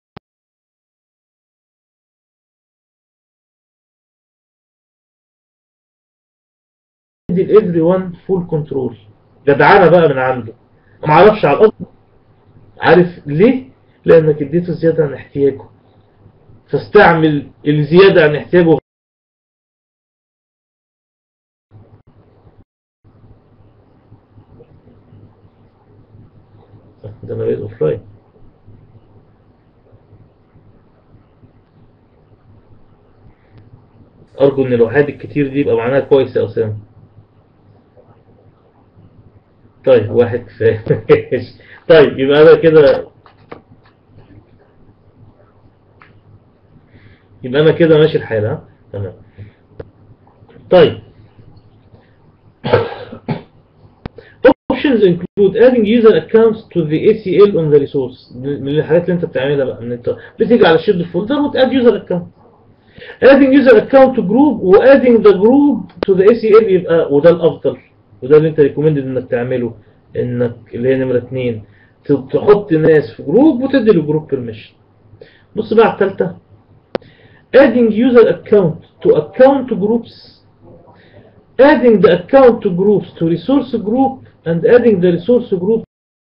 الافري وان فول كنترول. جدعانه بقى من عنده، ما اعرفش على الارض. عارف ليه؟ لانك اديته زياده عن احتياجه، فاستعمل الزياده عن احتياجه. ده انا بقيت اوف لاين. ارجو ان الوحدات الكتير دي يبقى معناها كويس يا اسامه. طيب واحد كفايه. طيب يبقى انا كده يبقى انا كده ماشي الحال. ها تمام. طيب options include adding user accounts to the A C L on the resource. من الحاجات اللي انت بتعملها بقى ان انت بتيجي على الشيرد فولدر وتاد user account. adding user account to group و adding the group to the A C L يبقى وده الافضل، وده اللي انت ريكومندد انك تعمله، انك اللي هي نمره اتنين تحط ناس في جروب وتدي للجروب بيرميشن. بص بقى على الثالثه adding user account to account groups, adding the account to groups to resource group, and adding the resource group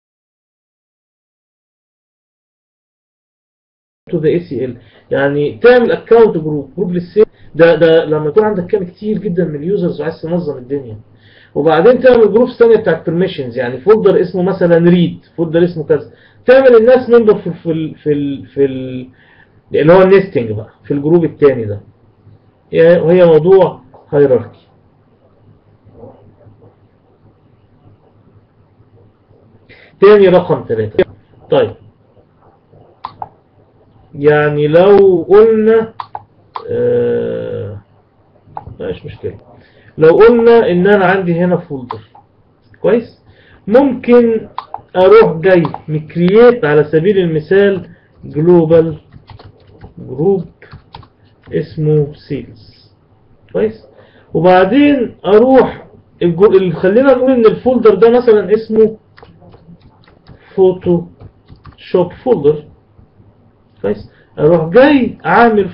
to the A C L. يعني تعمل account group جروب للسيل ده ده لما يكون عندك كام كتير جدا من اليوزرز وعايز تنظم الدنيا، وبعدين تعمل جروبس ثانيه بتاعت بيرميشنز، يعني فولدر اسمه مثلا ريد، فولدر اسمه كذا، تعمل الناس ممبر في في ال في ال في ال اللي هو النستنج بقى في الجروب الثاني ده، وهي موضوع هيراركي. تاني رقم ثلاثة. طيب يعني لو قلنا آه مش مشكلة، لو قلنا ان انا عندي هنا فولدر كويس، ممكن اروح جاي مكرييت على سبيل المثال جلوبال جروب اسمه سيلز كويس، وبعدين اروح اللي خلينا نقول ان الفولدر ده مثلا اسمه فوتو شوب فولدر كويس، اروح جاي عامل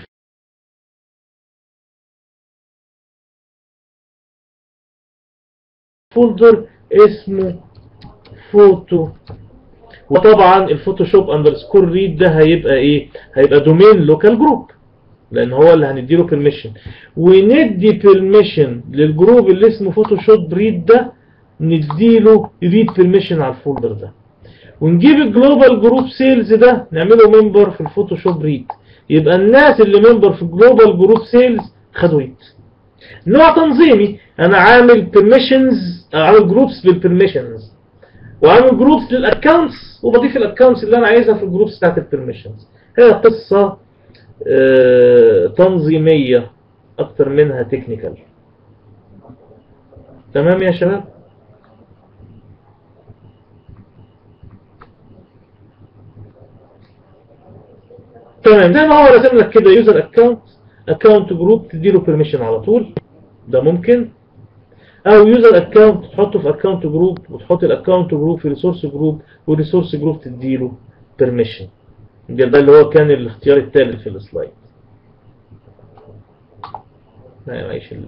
فولدر اسمه فوتو، وطبعا الفوتوشوب اندرسكور ريد ده هيبقى ايه؟ هيبقى دومين لوكال جروب لان هو اللي هنديله بيرميشن، وندي بيرميشن للجروب اللي اسمه فوتوشوب ريد ده، نديله ريد بيرميشن على الفولدر ده، ونجيب الجلوبال جروب سيلز ده نعمله ممبر في الفوتوشوب ريد، يبقى الناس اللي ممبر في الجلوبال جروب سيلز خدوا ريد. نوع تنظيمي، انا عامل بيرميشنز، عامل جروبس بالبيرميشنز، وعامل جروبس للاكونتس وبضيف الاكونتس اللي انا عايزها في الجروبس بتاعت البرميشنز. هي قصه آه تنظيميه اكتر منها تكنيكال. تمام يا شباب؟ تمام. زي ما هو رسم لك كده يوزر اكونت اكونت جروب تديله بيرميشن على طول، ده ممكن. او يوزر اكونت تحطه في اكونت جروب وتحط الاكونت جروب في ريسورس جروب والريسورس جروب تديله بيرميشن. ده اللي هو كان الاختيار الثالث في السلايد. لا معيش ال...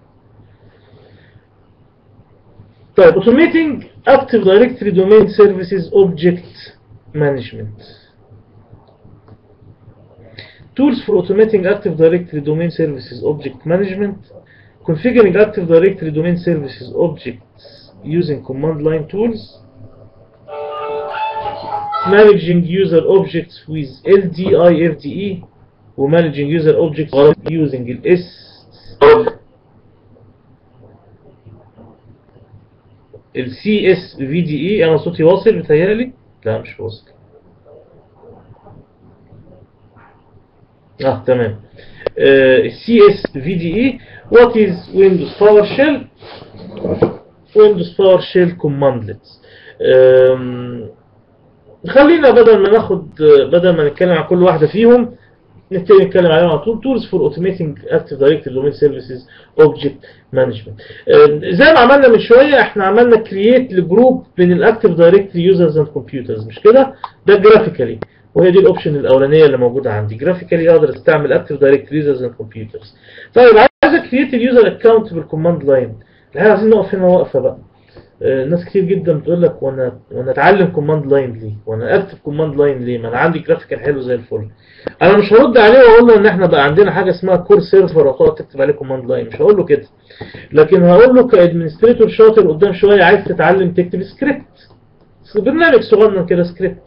طيب automating active directory domain services object management. Tools for automating active directory domain services object management. Configuring active directory domain services objects using command line tools. Managing user objects with L D I F D E وmanaging user objects using ال S ال C S V D E. انا صوتي واصل بتهيألي؟ لا مش واصل. اه تمام. uh, C S V D E. What is Windows PowerShell? Windows PowerShell commandlets. um, خلينا بدل ما ناخد بدل ما نتكلم عن كل واحدة فيهم نبتدي نتكلم عليهم على طول. Tools for automating active directory domain services object management. زي ما عملنا من شوية احنا عملنا create لجروب بين الاكتيف دايركتري users and computers مش كده؟ ده جرافيكالي وهي دي الاوبشن الاولانية اللي موجودة عندي. جرافيكالي اقدر استعمل active directory users and computers. طيب عايز create اليوزر اكونت بالكوماند لاين. الحقيقة عايزين نقف هنا وقفة بقى. ناس كتير جدا بتقول لك وانا وانا اتعلم كوماند لاين ليه؟ وانا اكتب كوماند لاين ليه؟ ما انا عندي جرافيكال حلو زي الفل. انا مش هرد عليه واقول له ان احنا بقى عندنا حاجه اسمها كور سيرفر وتقعد تكتب عليه كوماند لاين، مش هقول له كده. لكن هقول له كادمنستريتور شاطر قدام شويه عايز تتعلم تكتب سكريبت. برنامج صغنن كده سكريبت.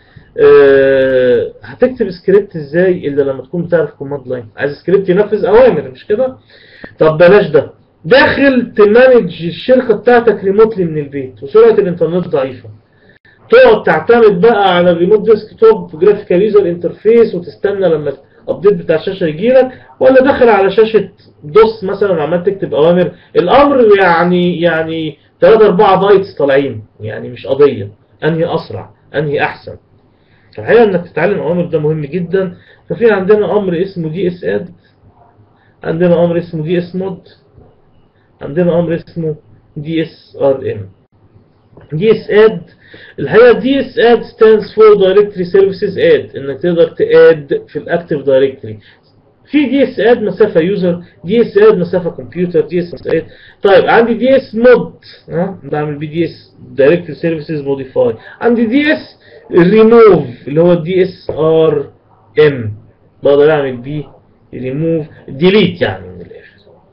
أه هتكتب سكريبت ازاي الا لما تكون بتعرف كوماند لاين؟ عايز سكريبت ينفذ اوامر مش كده؟ طب بلاش ده. داخل تمانج الشركة بتاعتك ريموتلي من البيت وسرعة الانترنت ضعيفة، تقعد تعتمد بقى على الريموت ديسك توب جرافيكال يوزر انترفيس وتستنى لما الابديت بتاع الشاشة يجيلك، ولا داخل على شاشة دوس مثلا عمال تكتب اوامر؟ الامر يعني يعني تلاتة اربعة بايتس طالعين، يعني مش قضية. انهي اسرع؟ انهي احسن؟ الحقيقة انك تتعلم اوامر ده مهم جدا. ففي عندنا امر اسمه دي اس اد، عندنا امر اسمه دي اس مود، عندنا امر اسمه دي اس ار ام. دي اس اد الحقيقه دي اس اد stands for directory services add، انك تقدر تاد في الاكتيف دايركتوري. في دي اس اد مسافه يوزر، دي اس اد مسافه كمبيوتر، دي اس اد. طيب عندي دي اس مود، ها بعمل بي دي اس directory services modify. عندي دي اس remove اللي هو دي اس ار ام، بقدر اعمل بيه remove delete يعني من الاخر.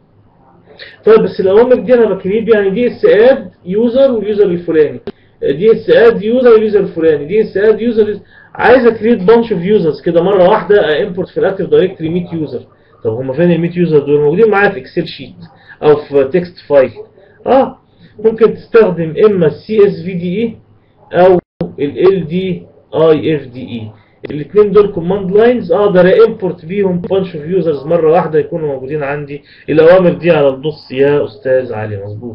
طيب بس الاوامر دي انا بكريت يعني دي اس اد يوزر واليوزر الفلاني، دي اس اد يوزر اليوزر الفلاني، دي اس اد يوزر. عايز اكريت بانش اوف يوزرز كده مره واحده امبورت في الاكتيف دايركتوري مية يوزر. طب هم فين ال مية يوزر دول؟ موجودين معايا في اكسل شيت او في تكست فايل. اه ممكن تستخدم اما السي اس في دي اي او ال دي اي اف دي اي. الاثنين دول كوماند لاينز اقدر امبورت بيهم بانش اوف يوزرز مره واحده يكونوا موجودين عندي. الاوامر دي على النص يا استاذ علي، مظبوط.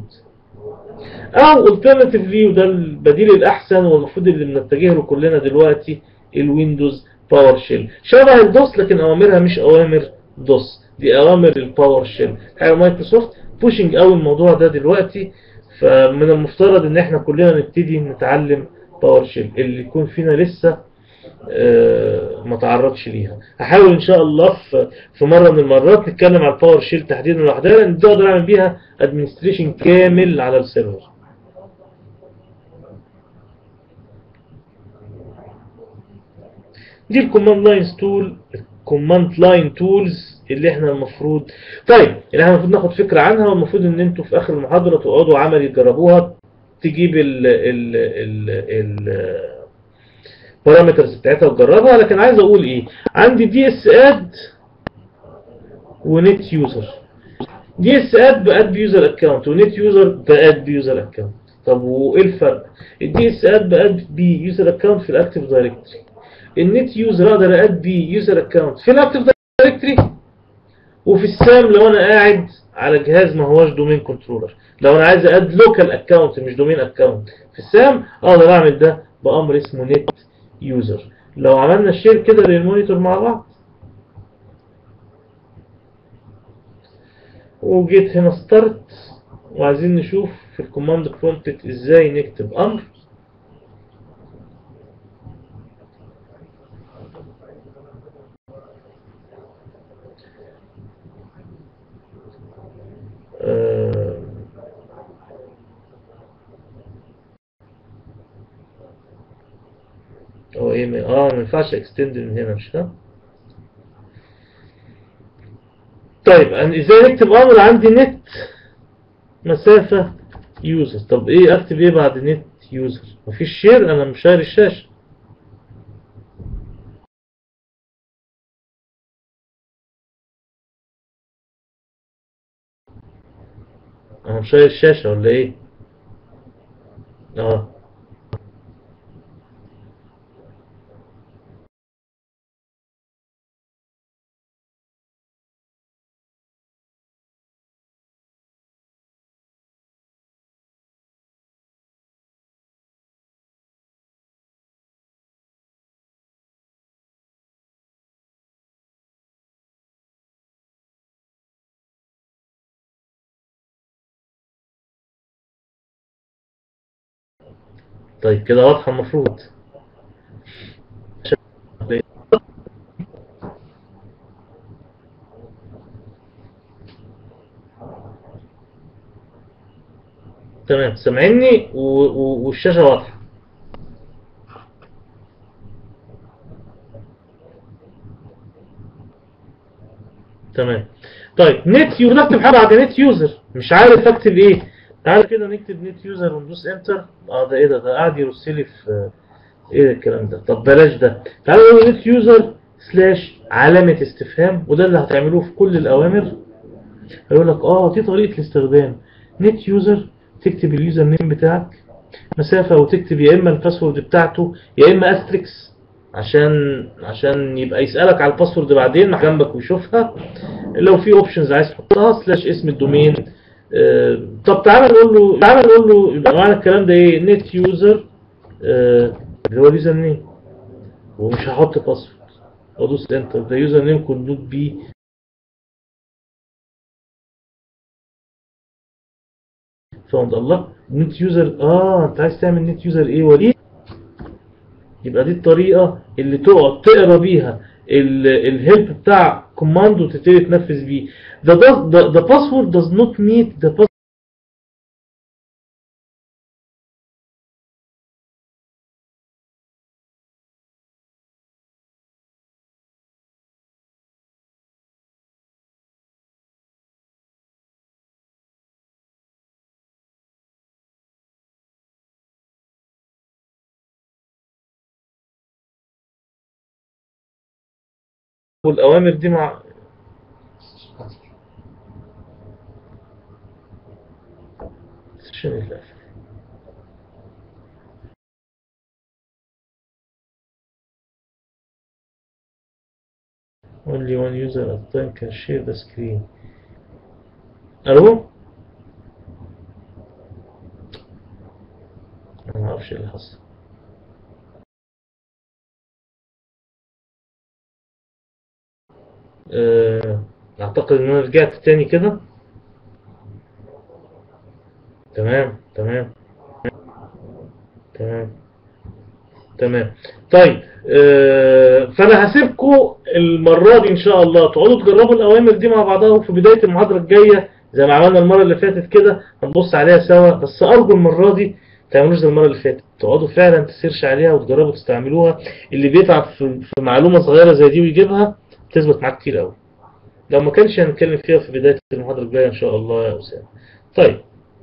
او alternatively وده البديل الاحسن والمفروض اللي بنتجه له كلنا دلوقتي، الويندوز باور شيل. شبه الدوس لكن اوامرها مش اوامر دوس، دي اوامر الباور شيل. حاجه مايكروسوفت بوشنج قوي الموضوع ده دلوقتي، فمن المفترض ان احنا كلنا نبتدي نتعلم باور شيل. اللي يكون فينا لسه آه ما تعرضش ليها هحاول ان شاء الله في في مره من المرات نتكلم على الباور شيل تحديدا لوحدها، لان دي اقدر اعمل بيها ادمنستريشن كامل على السيرفر. دي الكوماند لاينز تول، الكوماند لاين تولز اللي احنا المفروض طيب اللي احنا المفروض ناخد فكره عنها، والمفروض ان انتوا في اخر المحاضره تقعدوا عملي تجربوها، تجيب ال ال ال ال البارامترز بتاعتها وتجربها. لكن عايز اقول ايه، عندي دي اس اد ونت يوزر. دي اس اد باد بيوزر اكونت ونت يوزر باد بيوزر اكونت. طب وايه الفرق؟ الدي اس اد باد بي يوزر اكونت في الاكتيف دايركتوري، النت يوزر اقدر اد بي يوزر اكونت في الاكتيف دايركتوري، وفي السام لو انا قاعد على جهاز ما هواش دومين كنترولر، لو انا عايز اد لوكال اكونت مش دومين اكونت في السام اقدر اعمل ده بامر اسمه نت يوزر. لو عملنا شير كده للمونيتور مع بعض وجيت هنا ستارت وعايزين نشوف في الكوماند برومبت ازاي نكتب امر، آه هو ايه اه ما ينفعش اكستند من هنا مش كده؟ طيب انا ازاي نكتب امر؟ عندي نت مسافة يوزر. طب ايه اكتب ايه بعد نت يوزر؟ مفيش شير، انا مش شاير الشاشة. انا مش شاير الشاشة ولا ايه؟ اه طيب كده واضحة المفروض. تمام سامعني والشاشة واضحة. تمام. طيب نت يوزر، نكتب حاجة بعد نت يوزر مش عارف اكتب ايه. تعالى كده نكتب نت يوزر وندوس انتر. اه ده ايه ده؟ ده قاعد يرسل لي في ايه الكلام ده؟ طب بلاش ده، تعالى نقول نت يوزر سلاش علامة استفهام، وده اللي هتعملوه في كل الاوامر. هيقول لك اه دي طريقة الاستخدام. نت يوزر تكتب اليوزر نيم بتاعك مسافة، وتكتب يا اما الباسورد بتاعته يا اما استريكس عشان عشان يبقى يسألك على الباسورد بعدين مع جنبك ويشوفها. لو في اوبشنز عايز تحطها سلاش اسم الدومين. آه طب تعالى نقول له تعالى نقول له يبقى معنى الكلام ده ايه؟ نت يوزر آه اللي هو اليوزر نيم، ومش هحط باسورد وادوس انتر. ده يوزر نيم كود نوت بي فاوند. الله نت يوزر، اه انت عايز تعمل نت يوزر ايه وليه؟ يبقى دي الطريقة اللي تقعد تقرا بيها الهيلب بتاع كوماند وتبتدي تنفذ بيه. the, does, the, the password does not meet the password والأوامر دي مع only one user at a time can share the screen. الو انا ما اعرفش ايه اللي حصل. أه... اعتقد ان انا رجعت تاني كده. تمام تمام تمام تمام. طيب أه... فانا هسيبكم المره دي ان شاء الله تقعدوا تجربوا الاوامر دي مع بعضها، وفي بدايه المحاضره الجايه زي ما عملنا المره اللي فاتت كده هنبص عليها سوا. بس ارجو المره دي تعملوش زي المره اللي فاتت، تقعدوا فعلا تسيرش عليها وتجربوا تستعملوها. اللي بيتعب في في معلومه صغيره زي دي ويجيبها تثبت معاك كتير قوي. لو ما كانش هنتكلم فيها في بدايه المحاضره الجايه ان شاء الله يا اسامه. طيب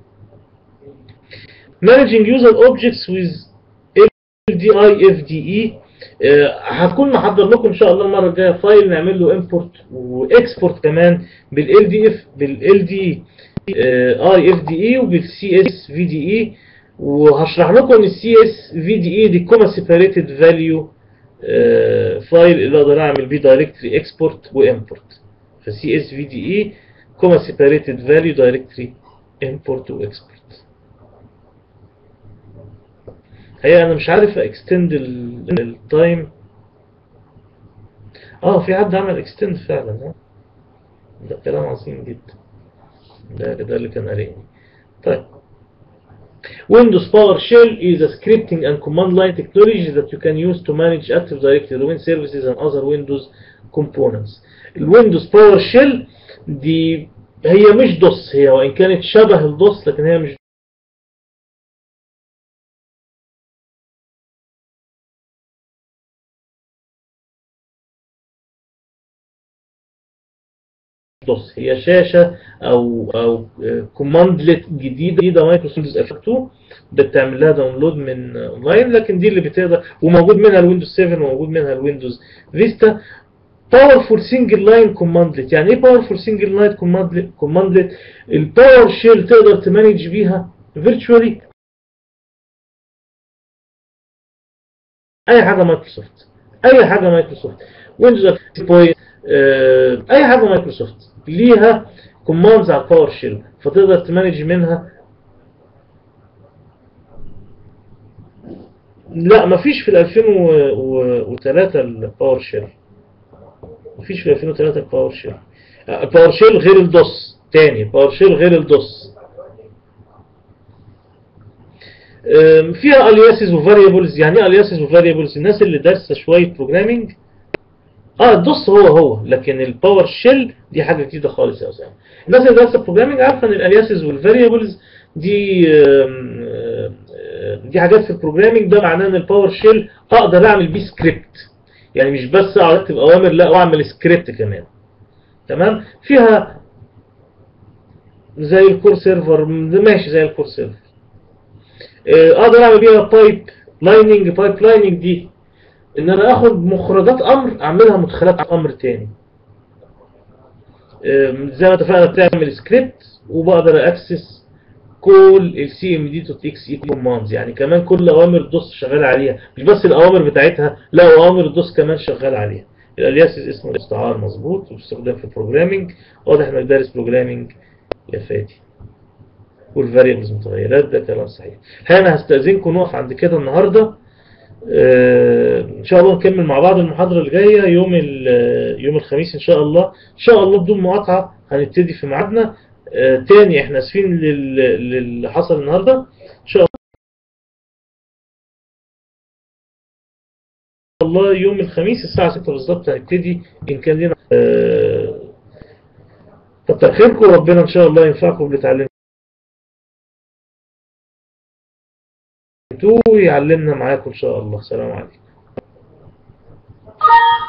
managing user objects with ال دي اي اف دي اي. هتكون محضر لكم ان شاء الله المره الجايه فايل نعمل له امبورت واكسبورت كمان بالال دي اف بالال دي اي اف دي اي وبالسي اس في دي اي. وهشرح لكم ان السي اس في دي اي دي كوما سيبريتد فاليو فايل اللي اقدر اعمل بيه دايركتري اكسبورت وامبورت. فسي اس في دي اي كوما سيبريتد فاليو دايركتري امبورت واكسبورت. هي انا مش عارف اكستند التايم. اه في حد عمل اكستند فعلا. ها ده كلام عظيم جدا. ده ده اللي كان قاريني. طيب Windows PowerShell is a scripting and command line technology that you can use to manage Active Directory, domain services and other Windows components. الويندوز PowerShell دي هي مش دوس، هي وإن كانت شبه الدوس لكن هي مش دوس، هي شاشة أو أو كوماندلت جديدة جديدة مايكروسوفت ويندوز اف اتنين بتعمل لها داونلود من اونلاين، لكن دي اللي بتقدر، وموجود منها الويندوز سبعة وموجود منها الويندوز فيستا. باورفول سنجل لاين كوماندلت. يعني ايه باورفول سنجل لاين كوماندلت؟ الباور شيل تقدر تمانج بيها فيرتشوالي اي حاجه مايكروسوفت، اي حاجه مايكروسوفت ويندوز بوينت، اي حاجه مايكروسوفت ليها كوماندز على الباور شيل، فتقدر تمانج منها. لا مفيش في ال ألفين وثلاثة الباور شيل، مفيش في ألفين وثلاثة الباور شيل. الباور شيل غير الدوس، تاني باور شيل غير الدوس. فيها الياسز وفاريبلز. يعني ايه الياسز وفاريبلز؟ الناس اللي دارسه شويه بروجرامنج، اه الدوس هو هو، لكن الباور شيل دي حاجه جديده خالص يا اسامه. الناس اللي دارسه بروجرامنج عارفه ان الالياسز والفاريبلز دي دي حاجات في البروجرامنج. ده معناه ان الباور شيل اقدر اعمل بيه سكريبت، يعني مش بس اقعد اكتب اوامر، لا واعمل سكريبت كمان. تمام. فيها زي الكور سيرفر، ماشي زي الكور سيرفر. اقدر اعمل بيها بايب لايننج. بايب لايننج دي ان انا اخد مخرجات امر اعملها مدخلات امر تاني. زي ما اتفقنا بتعمل سكريبت وبقدر اكسس كل السي ام دي دوت اكس اي كوماندز، يعني كمان كل اوامر الدوس شغال عليها، مش بس الاوامر بتاعتها، لا اوامر الدوس كمان شغال عليها. الالياسز اسمه استعار مظبوط وبيستخدم في البروجرامنج. واضح انك دارس بروجرامنج يا فادي. والفاريبلز متغيرات، ده كلام صحيح. انا هستأذنكم نقف عند كده النهارده. آه ان شاء الله نكمل مع بعض المحاضرة اللي جاية يوم يوم الخميس ان شاء الله. ان شاء الله بدون مقاطعة هنبتدي في ميعادنا. آه تاني احنا اسفين للي حصل النهاردة. ان شاء الله يوم الخميس الساعة ستة بالظبط هنبتدي ان كان لنا. آه كتر خيركم، وربنا ان شاء الله ينفعكم باللي اتعلمتوه ويعلمنا معاكم ان شاء الله. سلام عليكم.